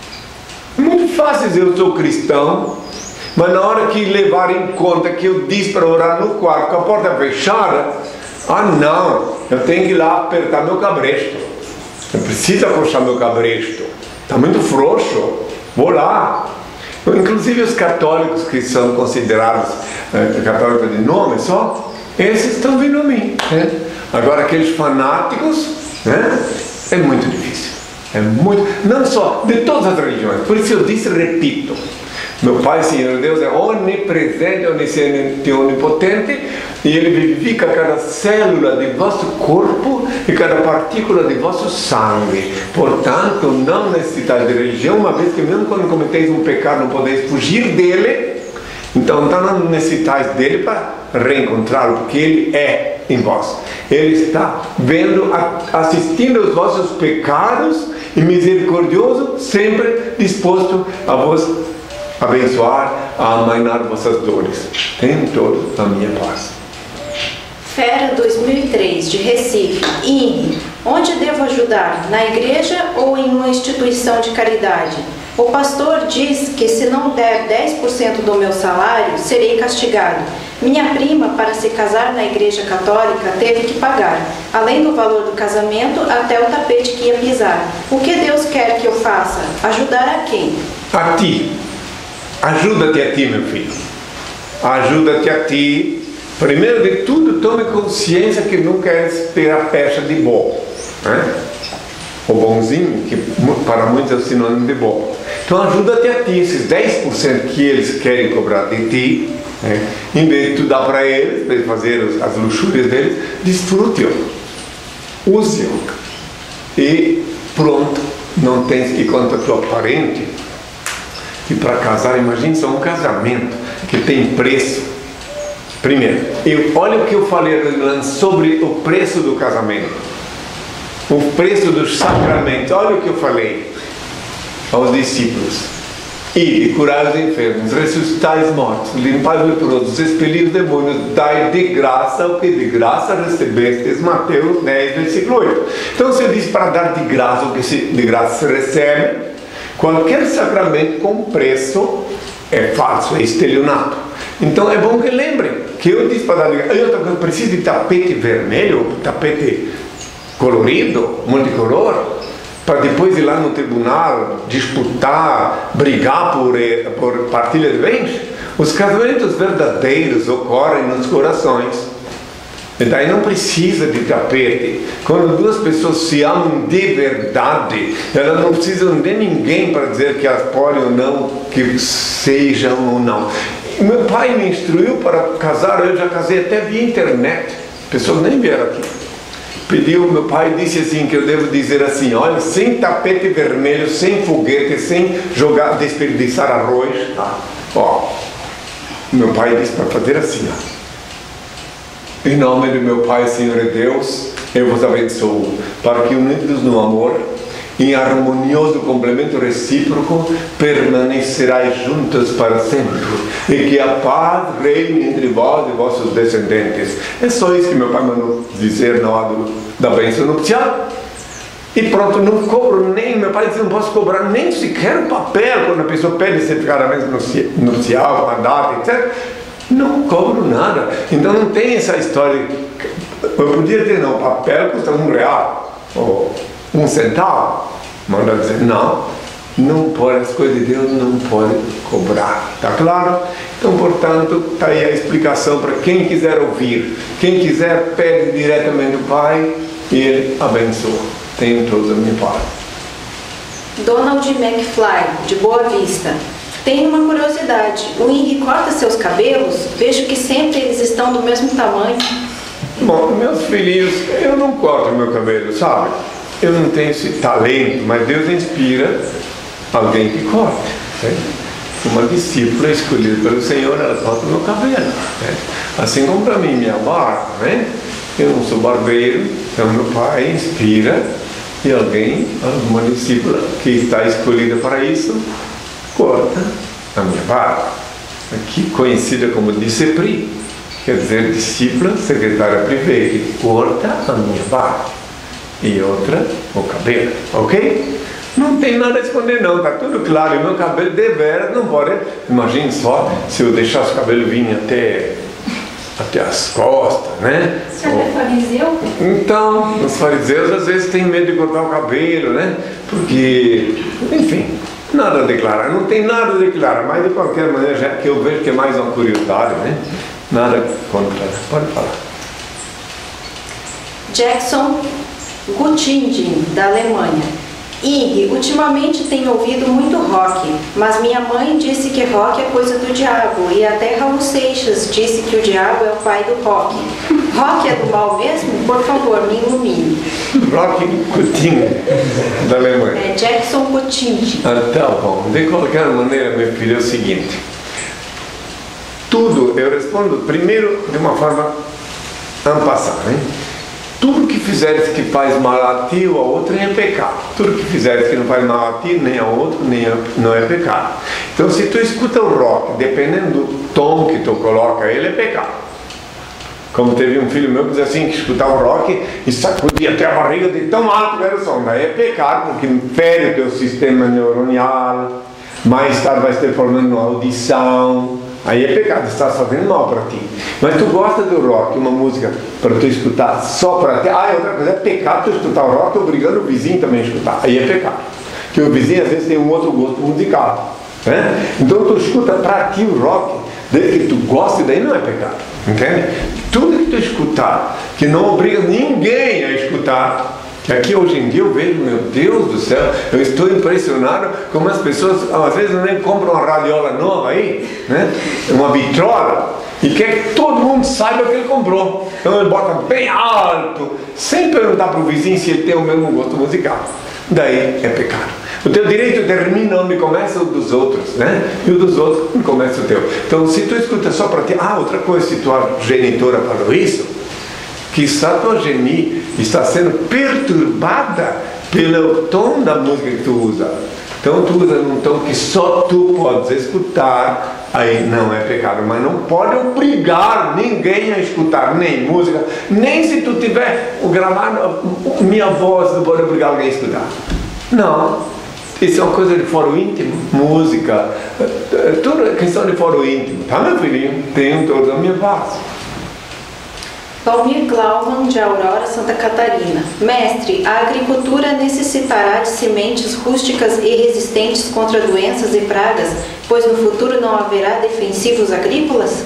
É muito fácil dizer eu sou cristão, mas na hora que levar em conta que eu disse para orar no quarto com a porta fechada, ah não, eu tenho que ir lá apertar meu cabresto. Eu preciso acolchar meu cabresto. Está muito frouxo. Vou lá. Inclusive os católicos que são considerados eh, católicos de nome só, esses estão vindo a mim. Né? Agora aqueles fanáticos, né? É muito difícil. É muito. Não só de todas as religiões. Por isso eu disse, repito. Meu Pai, Senhor Deus, é onipresente, onisciente e onipotente, e Ele vivifica cada célula de vosso corpo e cada partícula de vosso sangue. Portanto, não necessitais de religião, uma vez que mesmo quando cometeis um pecado não podeis fugir dele, então não necessitais dele para reencontrá-lo, porque Ele é em vós. Ele está vendo, assistindo aos vossos pecados e misericordioso, sempre disposto a vos abençoar, a amainar vossas dores. Tenham todos a minha paz. Fera dois mil e três, de Recife. Henri, onde devo ajudar? Na igreja ou em uma instituição de caridade? O pastor diz que se não der dez por cento do meu salário, serei castigado. Minha prima, para se casar na igreja católica, teve que pagar, além do valor do casamento, até o tapete que ia pisar. O que Deus quer que eu faça? Ajudar a quem? A ti. Ajuda-te a ti, meu filho. Ajuda-te a ti. Primeiro de tudo, tome consciência que não queres ter a pecha de bom. Né? O bonzinho, que para muitos é o sinônimo de bom. Então ajuda-te a ti. Esses dez por cento que eles querem cobrar de ti, né? Em vez de tu dar para eles, para eles fazer as luxúrias deles, desfrute-o. Use-o. E pronto. Não tens que contar a tua parente. E para casar, imagine só um casamento que tem preço. Primeiro, eu, olha o que eu falei sobre o preço do casamento, o preço dos sacramentos. Olha o que eu falei aos discípulos. e curai os enfermos, ressuscitai os mortos, limpai os leprosos, expelir os demônios, dai de graça o que de graça recebestes. Mateus dez, versículo oito. Então se diz para dar de graça o que se, de graça se recebe. Qualquer sacramento com preço é falso, é estelionato. Então é bom que lembrem que eu disse para dar de graça. Eu preciso de tapete vermelho, tapete colorido, multicolor, para depois ir lá no tribunal disputar, brigar por, por partilha de bens. Os casamentos verdadeiros ocorrem nos corações, e daí não precisa de tapete. Quando duas pessoas se amam de verdade, elas não precisam de ninguém para dizer que elas podem ou não, que sejam ou não. Meu pai me instruiu para casar, eu já casei até via internet, pessoas nem vieram aqui. Pediu, meu pai disse assim, que eu devo dizer assim, olha, sem tapete vermelho, sem foguete, sem jogar, desperdiçar arroz, tá? Ó, meu pai disse para fazer assim, ó. Em nome do meu Pai, Senhor e Deus, eu vos abençoo, para que unidos no amor, em harmonioso complemento recíproco, permanecerás juntos para sempre, e que a paz reine entre vós e vossos descendentes. É só isso que meu pai mandou dizer na hora da bênção nupcial. E pronto, não cobro nem, meu pai disse, não posso cobrar nem sequer o papel, quando a pessoa pede certificado nupcial, uma data, etcétera. Não cobro nada. Então não tem essa história. Eu podia ter, não, papel custa um real, ou um centavo. Manda dizer, não, não pode, as coisas de Deus não pode cobrar, tá claro? Então, portanto, está aí a explicação para quem quiser ouvir. Quem quiser, pede diretamente do Pai e Ele abençoa. Tenham todos a minha paz. Donald McFly, de Boa Vista. Tenho uma curiosidade, o Henry corta seus cabelos? Vejo que sempre eles estão do mesmo tamanho. Bom, meus filhinhos, eu não corto meu cabelo, sabe? Eu não tenho esse talento, mas Deus inspira alguém que corte. Né? Uma discípula escolhida pelo Senhor, ela corta o meu cabelo. Né? Assim como para mim, minha barba, né? Eu não sou barbeiro, então meu pai inspira e alguém, uma discípula que está escolhida para isso, corta a minha barba. Aqui conhecida como discipri, quer dizer discípula, secretária privê, que corta a minha barba. E outra, o cabelo, ok? Não tem nada a esconder não, está tudo claro. E meu cabelo de veras não pode. Imagine só se eu deixasse o cabelo vir até, até as costas, né? Você é fariseu? Então, os fariseus às vezes têm medo de cortar o cabelo, né? Porque, enfim, nada a declarar. Não tem nada a declarar, mas de qualquer maneira, já que eu vejo que é mais uma curiosidade, né? Nada contra. Pode falar. Jackson Gutindin, da Alemanha. Henry, ultimamente tenho ouvido muito rock, mas minha mãe disse que rock é coisa do diabo, e até Raul Seixas disse que o diabo é o pai do rock. Rock é do mal mesmo? Por favor, me ilumine. Rock Gutindin, da Alemanha. É Jackson Gutindin. Ah, tá bom. De qualquer maneira, meu filho, é o seguinte. Tudo, eu respondo primeiro de uma forma en passant, né? Tudo que fizeres que faz mal a ti ou a outro é pecado. Tudo que fizeres que não faz mal a ti, nem a outro, nem a, não é pecado. Então, se tu escuta o rock, dependendo do tom que tu coloca ele, é pecado. Como teve um filho meu que dizia assim, que escutava o rock e sacudia até a barriga de tão alto que era o som. Daí é pecado, porque fere o teu sistema neuronal, mais tarde vai se formando uma audição. Aí é pecado, estás fazendo mal para ti. Mas tu gosta do rock, uma música para tu escutar só para ti. Ah, e outra coisa, é pecado tu escutar o rock obrigando o vizinho também a escutar. Aí é pecado. Porque o vizinho às vezes tem um outro gosto musical, né? Então tu escuta para ti o rock, desde que tu goste, daí não é pecado. Entende? Tudo que tu escutar, que não obriga ninguém a escutar. Que aqui hoje em dia eu vejo, meu Deus do céu, eu estou impressionado como as pessoas às vezes nem compram uma radiola nova aí, né? Uma vitrola, e quer que todo mundo saiba que ele comprou. Então ele bota bem alto, sem perguntar para o vizinho se ele tem o mesmo gosto musical. Daí é pecado. O teu direito termina onde começa o dos outros, né? E o dos outros onde começa o teu. Então se tu escuta só para ti, ah, outra coisa, se tua genitora falou isso, que a tua geni está sendo perturbada pelo tom da música que tu usa. Então tu usa num tom que só tu podes escutar, aí não é pecado. Mas não pode obrigar ninguém a escutar nem música, nem se tu tiver gravado minha voz, não pode obrigar alguém a escutar. Não. Isso é uma coisa de foro íntimo, música, tudo é questão de foro íntimo. Tá, meu filhinho? Tenho toda a minha voz. Valmir Glauman, de Aurora, Santa Catarina. Mestre, a agricultura necessitará de sementes rústicas e resistentes contra doenças e pragas, pois no futuro não haverá defensivos agrícolas?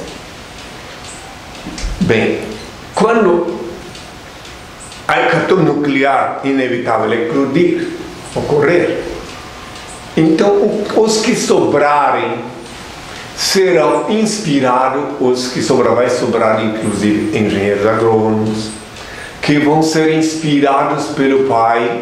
Bem, quando a hecatombe nuclear inevitável eclodir, ocorrer, então os que sobrarem serão inspirados, os que sobrar, vai sobrar inclusive engenheiros agrônomos, que vão ser inspirados pelo Pai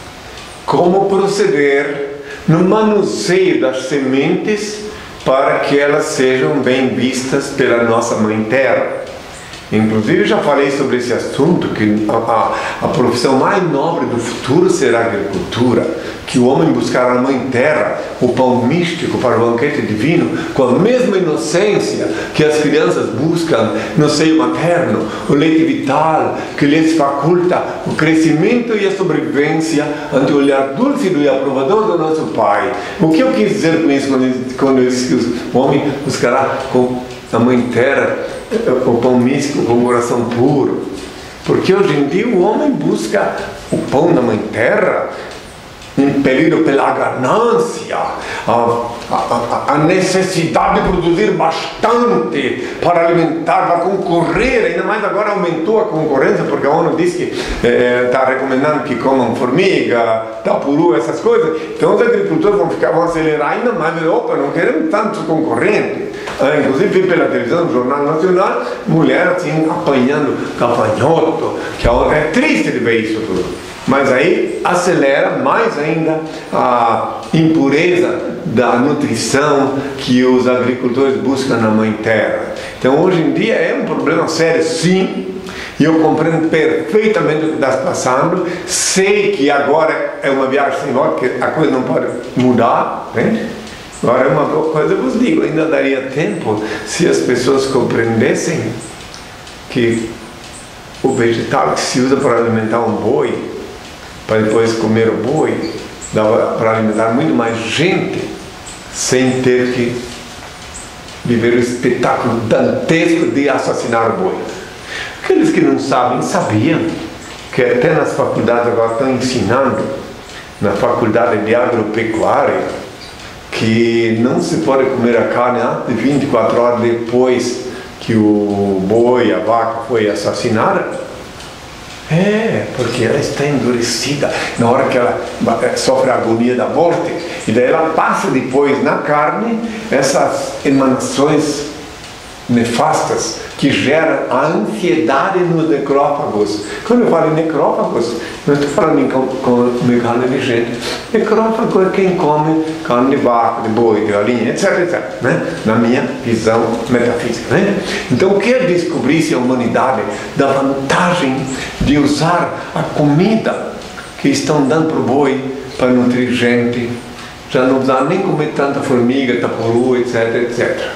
como proceder no manuseio das sementes para que elas sejam bem vistas pela nossa Mãe Terra. Inclusive já falei sobre esse assunto, que a, a, a profissão mais nobre do futuro será a agricultura, que o homem buscará na Mãe Terra o pão místico para o banquete divino, com a mesma inocência que as crianças buscam no seio materno, o leite vital que lhes faculta o crescimento e a sobrevivência ante o olhar dúlcido e aprovador do nosso Pai. O que eu quis dizer com isso quando, quando eu disse que o homem buscará com a Mãe Terra o pão místico com o coração puro? Porque hoje em dia o homem busca o pão da Mãe Terra impelido pela ganância, a, a, a necessidade de produzir bastante para alimentar, para concorrer. Ainda mais agora aumentou a concorrência, porque a ONU diz que está eh, recomendando que comam formiga, tapuru, essas coisas. Então os agricultores vão, ficar, vão acelerar ainda mais. Opa, não queremos tantos concorrentes. Ah, inclusive vi pela televisão, no Jornal Nacional, mulher assim apanhando gafanhoto, que é triste de ver isso tudo. Mas aí acelera mais ainda a impureza da nutrição que os agricultores buscam na Mãe Terra. Então hoje em dia é um problema sério, sim, e eu compreendo perfeitamente o que está passando. Sei que agora é uma viagem sem volta, que a coisa não pode mudar, né? Agora é uma coisa, eu vos digo, ainda daria tempo se as pessoas compreendessem que o vegetal que se usa para alimentar um boi, para depois comer o boi, dava para alimentar muito mais gente sem ter que viver o espetáculo dantesco de assassinar o boi. Aqueles que não sabem, sabiam que até nas faculdades agora estão ensinando, na faculdade de agropecuária, que não se pode comer a carne antes de vinte e quatro horas depois que o boi, a vaca foi assassinada. É, porque ela está endurecida na hora que ela sofre a agonia da morte, e daí ela passa depois na carne essas emanações nefastas que geram a ansiedade nos necrófagos. Quando eu falo em necrófagos, não estou falando em comer carne de gente. Necrófago é quem come carne de vaca, de boi, de galinha, etc, etc, né? Na minha visão metafísica, né? Então o que eu descobri se a humanidade da vantagem de usar a comida que estão dando para o boi para nutrir gente, já não usar nem comer tanta formiga, tapuru, etc, etcétera.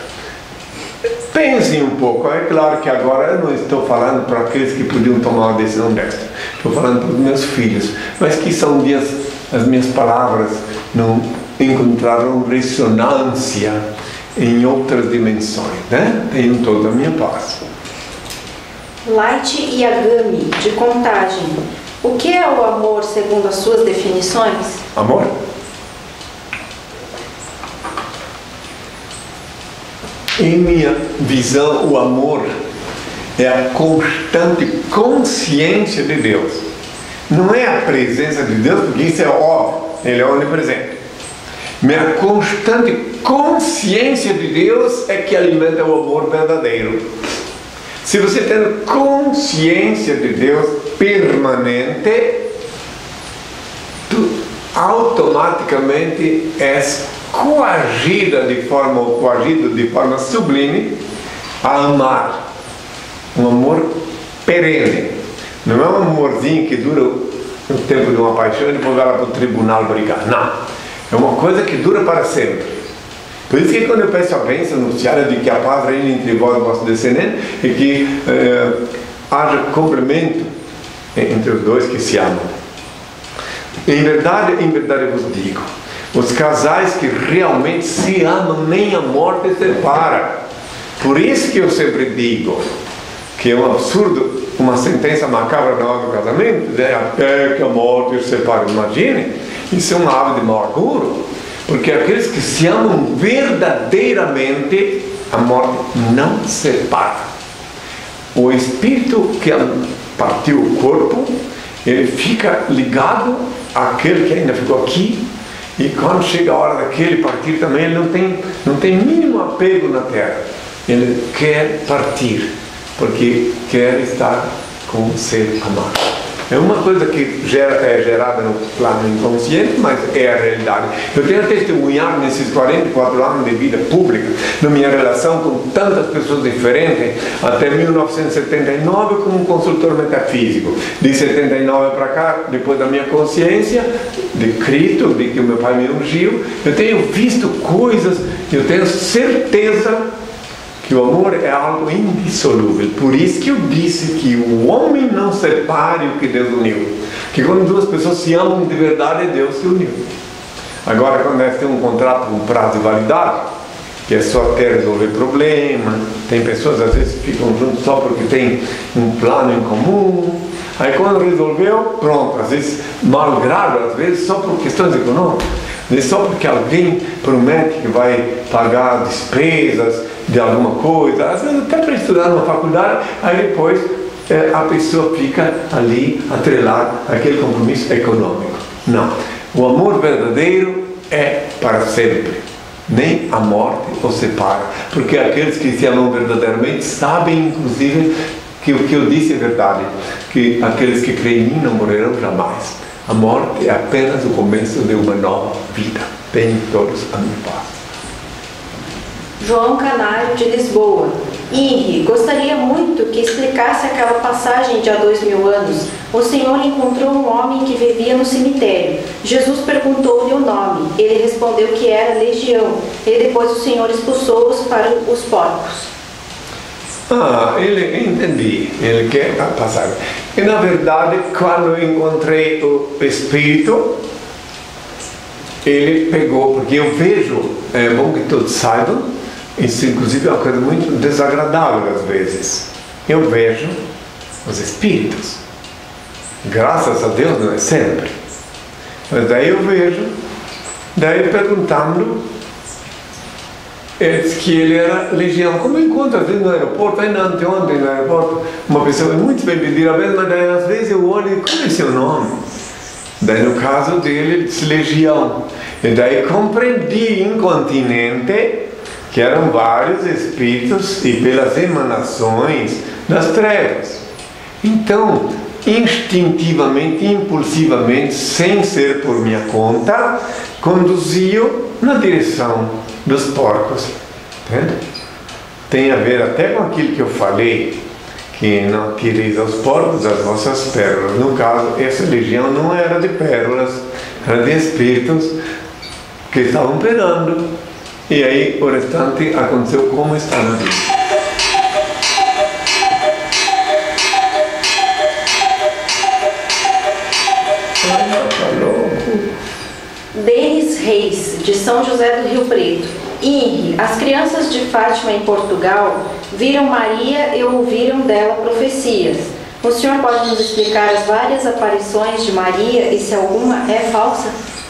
Pensem um pouco. É claro que agora eu não estou falando para aqueles que podiam tomar uma decisão desta. Estou falando para os meus filhos. Mas que são dias as minhas palavras não encontraram ressonância em outras dimensões, né? Tenham toda a minha paz. Light Yagami, de Contagem. O que é o amor segundo as suas definições? Amor? Em minha visão, o amor é a constante consciência de Deus. Não é a presença de Deus, porque isso é óbvio, Ele é onipresente. Mas a constante consciência de Deus é que alimenta o amor verdadeiro. Se você tem consciência de Deus permanente, tu automaticamente és coagida de forma, ou coagido de forma sublime a amar. Um amor perene. Não é um amorzinho que dura o tempo de uma paixão e depois vai lá para o tribunal brigar. Não. É uma coisa que dura para sempre. Por isso que quando eu peço a bênção nupcial de que a paz reine entre vós e vossos descendentes, e que eh, haja complemento entre os dois que se amam. Em verdade, em verdade eu vos digo, os casais que realmente se amam, nem a morte separa. Por isso que eu sempre digo que é um absurdo uma sentença macabra na hora do casamento, né? Até que a morte os separe. Imagine, isso é um ave de mau agouro, porque aqueles que se amam verdadeiramente, a morte não separa. O espírito que partiu o corpo, ele fica ligado àquele que ainda ficou aqui, e quando chega a hora daquele partir também, ele não tem, não tem mínimo apego na terra. Ele quer partir, porque quer estar com o ser amado. É uma coisa que gera, é gerada no plano inconsciente, mas é a realidade. Eu tenho testemunhado nesses quarenta e quatro anos de vida pública, na minha relação com tantas pessoas diferentes, até mil novecentos e setenta e nove como consultor metafísico. De setenta e nove para cá, depois da minha consciência de Cristo, de que o meu pai me ungiu, eu tenho visto coisas, eu tenho certeza que o amor é algo indissolúvel. Por isso que eu disse que o homem não separe o que Deus uniu. Que quando duas pessoas se amam de verdade, Deus se uniu. Agora, quando elas têm um contrato com prazo de validade, que é só até resolver problema, tem pessoas às vezes que ficam juntos só porque tem um plano em comum. Aí quando resolveu, pronto, às vezes malgrado, às vezes só por questões econômicas, só porque alguém promete que vai pagar despesas de alguma coisa, às vezes até para estudar numa faculdade, aí depois é, a pessoa fica ali atrelada àquele compromisso econômico. Não, o amor verdadeiro é para sempre, nem a morte os separa, porque aqueles que se amam verdadeiramente sabem inclusive que o que eu disse é verdade, que aqueles que creem em mim não morrerão jamais. A morte é apenas o começo de uma nova vida. Tenham todos a minha paz. João Canário, de Lisboa. Henri, gostaria muito que explicasse aquela passagem de há dois mil anos. O Senhor encontrou um homem que vivia no cemitério. Jesus perguntou-lhe o nome. Ele respondeu que era Legião. E depois o Senhor expulsou-os para os porcos. Ah, ele, entendi. Ele quer a passagem. E na verdade, quando eu encontrei o Espírito, ele pegou, porque eu vejo, é bom que todos saibam, isso inclusive é uma coisa muito desagradável às vezes. Eu vejo os espíritos. Graças a Deus não é sempre. Mas daí eu vejo, daí perguntando, ele disse que ele era Legião. Como eu encontro às vezes no aeroporto, ainda anteontem no aeroporto, uma pessoa muito bem pedida, mas daí às vezes eu olho e como é seu nome? Daí no caso dele, ele disse Legião. E daí compreendi incontinente que eram vários espíritos e pelas emanações das trevas. Então, instintivamente, impulsivamente, sem ser por minha conta, conduziu na direção dos porcos. Entende? Tem a ver até com aquilo que eu falei, que não tireis aos porcos as vossas pérolas. No caso, essa legião não era de pérolas, era de espíritos que estavam perando. E aí o restante aconteceu como está na Bíblia. Denis Reis, de São José do Rio Preto. Henri, as crianças de Fátima em Portugal viram Maria e ouviram dela profecias. O senhor pode nos explicar as várias aparições de Maria e se alguma é falsa?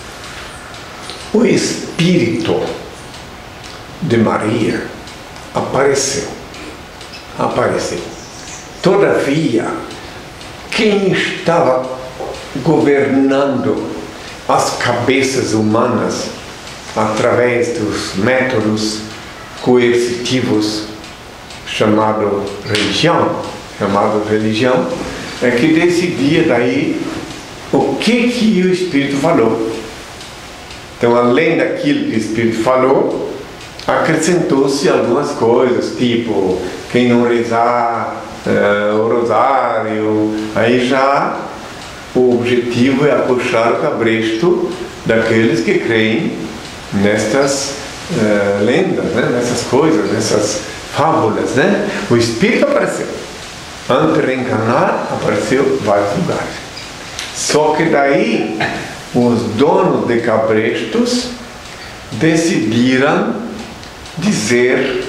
O Espírito de Maria apareceu. Apareceu. Todavia, quem estava governando as cabeças humanas através dos métodos coercitivos chamado religião, chamado religião, é que decidia daí o que que o Espírito falou. Então, além daquilo que o Espírito falou, acrescentou-se algumas coisas, tipo, quem não rezar uh, o rosário, aí já o objetivo é apuxar o cabresto daqueles que creem nestas uh, lendas, né? Nessas coisas, nessas fábulas, né? O Espírito apareceu. Antes de reencarnar, apareceu em vários lugares. Só que daí, os donos de cabrestos decidiram dizer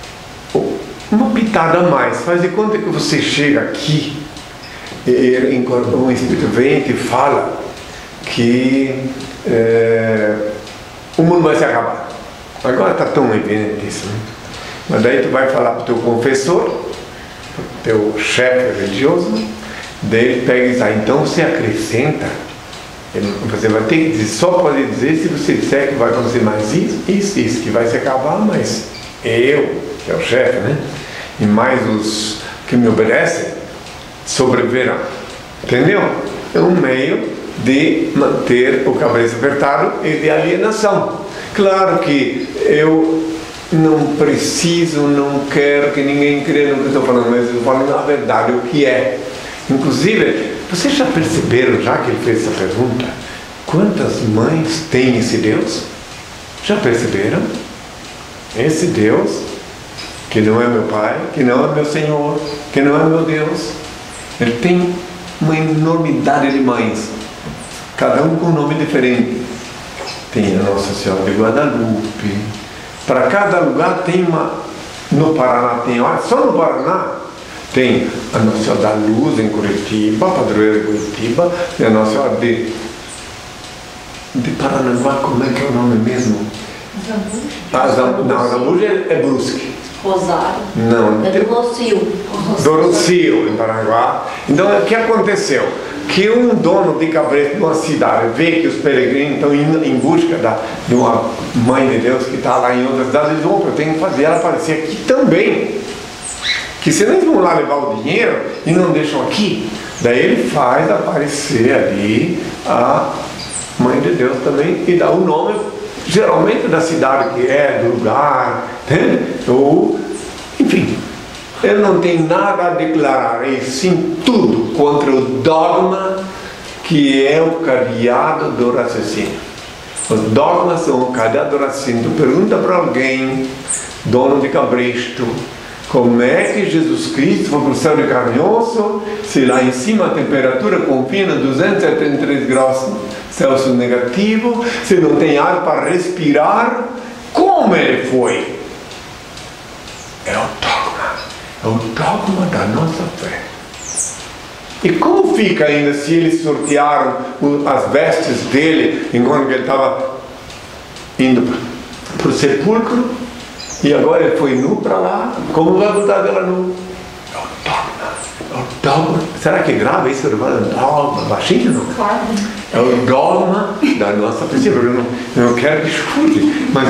uma pitada a mais. Faz de conta que você chega aqui e um Espírito vem e te fala que é, o mundo vai se acabar. Agora está tão evidente isso, né? Mas daí tu vai falar para o teu confessor, teu chefe religioso, daí ele pega e diz, ah, então você acrescenta, você vai ter que dizer, só pode dizer se você disser que vai acontecer mais isso, isso, isso, que vai se acabar, mas eu, que é o chefe, né? E mais os que me obedecem, sobreviverão. Entendeu? É um meio de manter o cabeça apertado e de alienação. Claro que eu não preciso, não quero que ninguém creia no que eu estou falando, mas eu falo na verdade o que é. Inclusive, vocês já perceberam, já que ele fez essa pergunta, quantas mães tem esse Deus? Já perceberam? Esse Deus, que não é meu Pai, que não é meu Senhor, que não é meu Deus, ele tem uma enormidade de mães, cada um com um nome diferente. Tem a Nossa Senhora de Guadalupe, para cada lugar tem uma. No Paraná tem, olha, só no Paraná tem a Nossa Senhora da Luz em Curitiba, a Padroeira de Curitiba, tem a Nossa Senhora de, de Paranaguá, como é que é o nome mesmo? Zambuja. Não, Zambuja é, é Brusque. Rosário. Não, é do Rocio. Do Rocio, em Paranaguá. Então, o que aconteceu? Que um dono de cabresto de uma cidade vê que os peregrinos estão indo em busca da, de uma mãe de Deus que está lá em outra cidade, eles vão, eu tenho que fazer ela aparecer aqui também. Que senão eles vão lá levar o dinheiro e não deixam aqui. Daí ele faz aparecer ali a mãe de Deus também e dá o nome, geralmente da cidade que é, do lugar, entende? Ou, enfim. Ele não tem nada a declarar, e sim tudo contra o dogma que é o cadeado do raciocínio. Os dogmas são o cadeado do raciocínio. Tu pergunta para alguém, dono de cabresto, como é que Jesus Cristo foi para o céu de carne e osso, se lá em cima a temperatura confina duzentos e setenta e três graus Celsius negativo, se não tem ar para respirar, como ele foi? É o dogma. É o dogma da nossa fé. E como fica ainda se eles sortearam as vestes dele enquanto ele estava indo para o sepulcro e agora ele foi nu para lá? Como vai botar dela nu? É o dogma. É o dogma. Será que é grave isso? É um dogma baixinho, não? Claro. É o dogma da nossa princípio. Eu não, eu não quero que escute, mas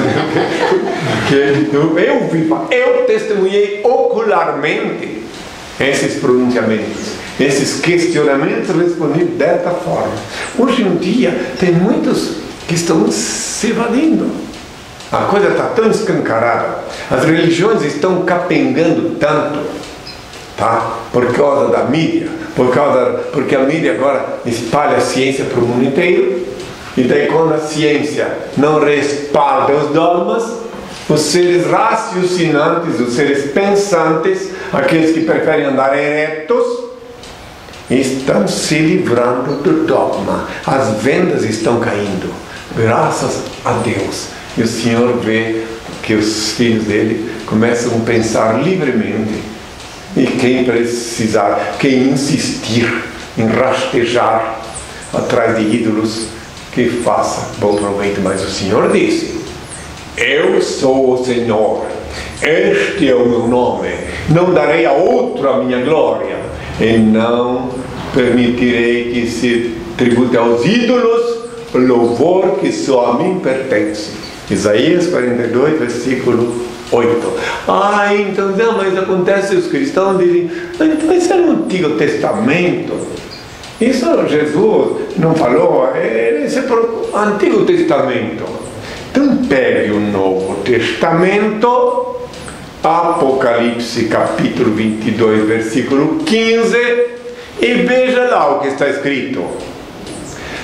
eu, eu, eu vi, eu testemunhei ocularmente esses pronunciamentos, esses questionamentos respondidos dessa forma. Hoje em dia tem muitos que estão se evadindo. A coisa está tão escancarada, as religiões estão capengando tanto, tá? Por causa da mídia, por causa, porque a mídia agora espalha a ciência para o mundo inteiro, e daí quando a ciência não respalda os dogmas, os seres raciocinantes, os seres pensantes, aqueles que preferem andar eretos, estão se livrando do dogma. As vendas estão caindo, graças a Deus. E o Senhor vê que os filhos dele começam a pensar livremente. E quem precisar, quem insistir em rastejar atrás de ídolos, que faça bom proveito. Mas o Senhor disse: eu sou o Senhor, este é o meu nome, não darei a outro a minha glória, e não permitirei que se tribute aos ídolos louvor que só a mim pertence. Isaías quarenta e dois, versículo oito. Ah, então, não, mas acontece, os cristãos dizem, mas isso é no Antigo Testamento. Isso Jesus não falou, esse é o Antigo Testamento. Então pegue o Novo Testamento, Apocalipse capítulo vinte e dois, versículo quinze, e veja lá o que está escrito.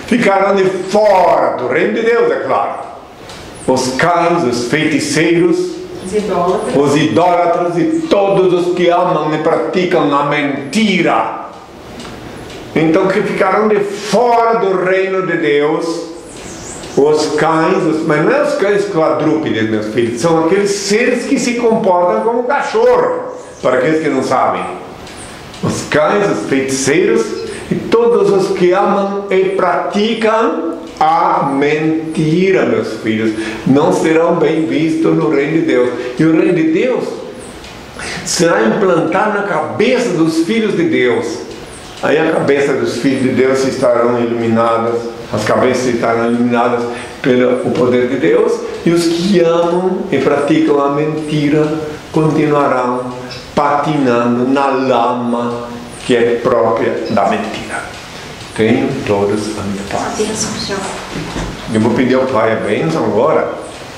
ficarão de fora do reino de Deus, é claro. Os cães, os feiticeiros, Os idólatras. os idólatras e todos os que amam e praticam a mentira. Então que ficarão de fora do reino de Deus os cães, os, mas não é os cães quadrúpedes, meus filhos, são aqueles seres que se comportam como cachorro, para aqueles que não sabem. Os cães, os feiticeiros e todos os que amam e praticam a mentira, meus filhos, não serão bem vistos no reino de Deus. E o reino de Deus será implantado na cabeça dos filhos de Deus. Aí a cabeça dos filhos de Deus estarão iluminadas, as cabeças estarão iluminadas pelo poder de Deus, e os que amam e praticam a mentira continuarão patinando na lama que é própria da mentira. Tenham todos a minha paz. Bênção, Senhor. Eu vou pedir ao Pai a bênção agora.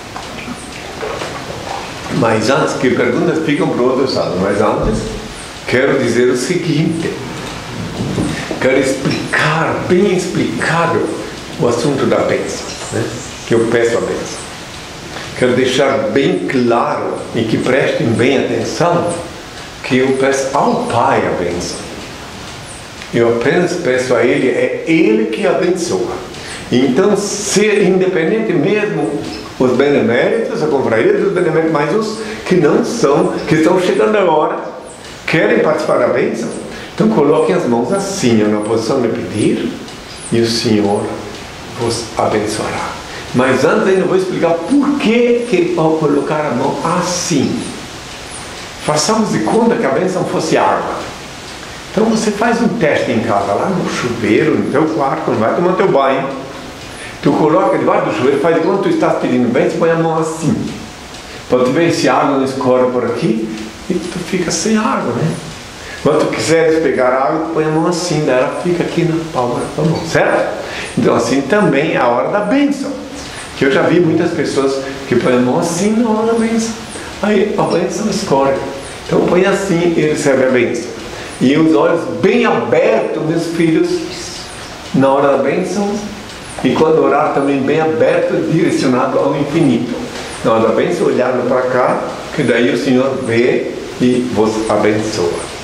Mas antes, que perguntas ficam para outros anos, mas antes, quero dizer o seguinte. Quero explicar, bem explicado, o assunto da bênção, né? Que eu peço a bênção. Quero deixar bem claro, e que prestem bem atenção, que eu peço ao Pai a bênção. Eu apenas peço a Ele, é Ele que abençoa. Então, ser independente mesmo, os beneméritos, a confraria dos beneméritos, mas os que não são, que estão chegando agora, querem participar da bênção, então coloquem as mãos assim, na posição de pedir, e o Senhor vos abençoará. Mas antes ainda vou explicar por que, que ao colocar a mão assim, façamos de conta que a bênção fosse água. Então você faz um teste em casa, lá no chuveiro, no teu quarto, quando vai tomar teu banho. Tu coloca debaixo do chuveiro, faz de conta que tu estás pedindo bênção, põe a mão assim. Para tu ver se a água não escorre por aqui, e tu fica sem água, né? Quando tu quiseres pegar água, tu põe a mão assim, daí ela fica aqui na palma da tua mão, certo? Então assim também é a hora da bênção. Que eu já vi muitas pessoas que põem a mão assim na hora da bênção. Aí a bênção escorre. Então põe assim e recebe a bênção. E os olhos bem abertos, meus filhos, na hora da bênção. E quando orar também bem aberto, direcionado ao infinito. Na hora da bênção, olhando para cá, que daí o Senhor vê e vos abençoa.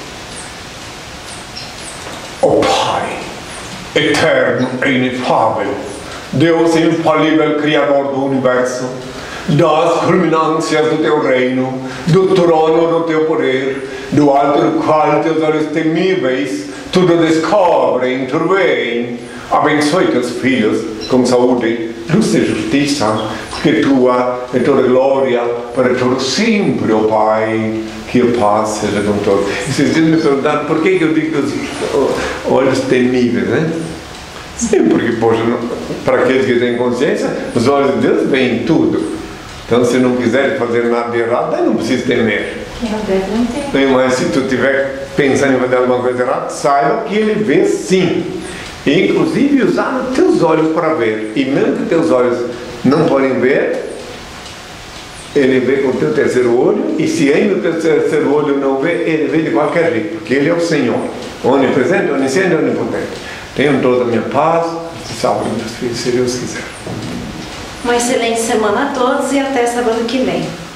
Ó Pai, eterno e inefável, Deus infalível, Criador do Universo, das culminâncias do Teu reino, do trono do Teu poder, do alto do qual Teus olhos temíveis tudo descobrem, tudo veem. Abençoe Teus filhos com saúde, luz e justiça, que Tua é toda glória para todo sempre, ó Pai. Que a paz seja com todos. E vocês me perguntaram por que eu digo os olhos temíveis, né? Sim, porque, poxa, para aqueles que têm consciência, os olhos de Deus veem tudo. Então, se não quiser fazer nada de errado, aí não precisa temer. Mas se tu estiver pensando em fazer alguma coisa errada, saiba que Ele vê sim. E, inclusive, usar os teus olhos para ver. E mesmo que teus olhos não podem ver, Ele vê com o teu terceiro olho, e se ainda o teu terceiro olho não vê, Ele vê de qualquer jeito, porque Ele é o Senhor, onipresente, onisciente e onipotente. Tenham toda a minha paz, se salvem, meus filhos, se Deus quiser. Uma excelente semana a todos e até sábado que vem.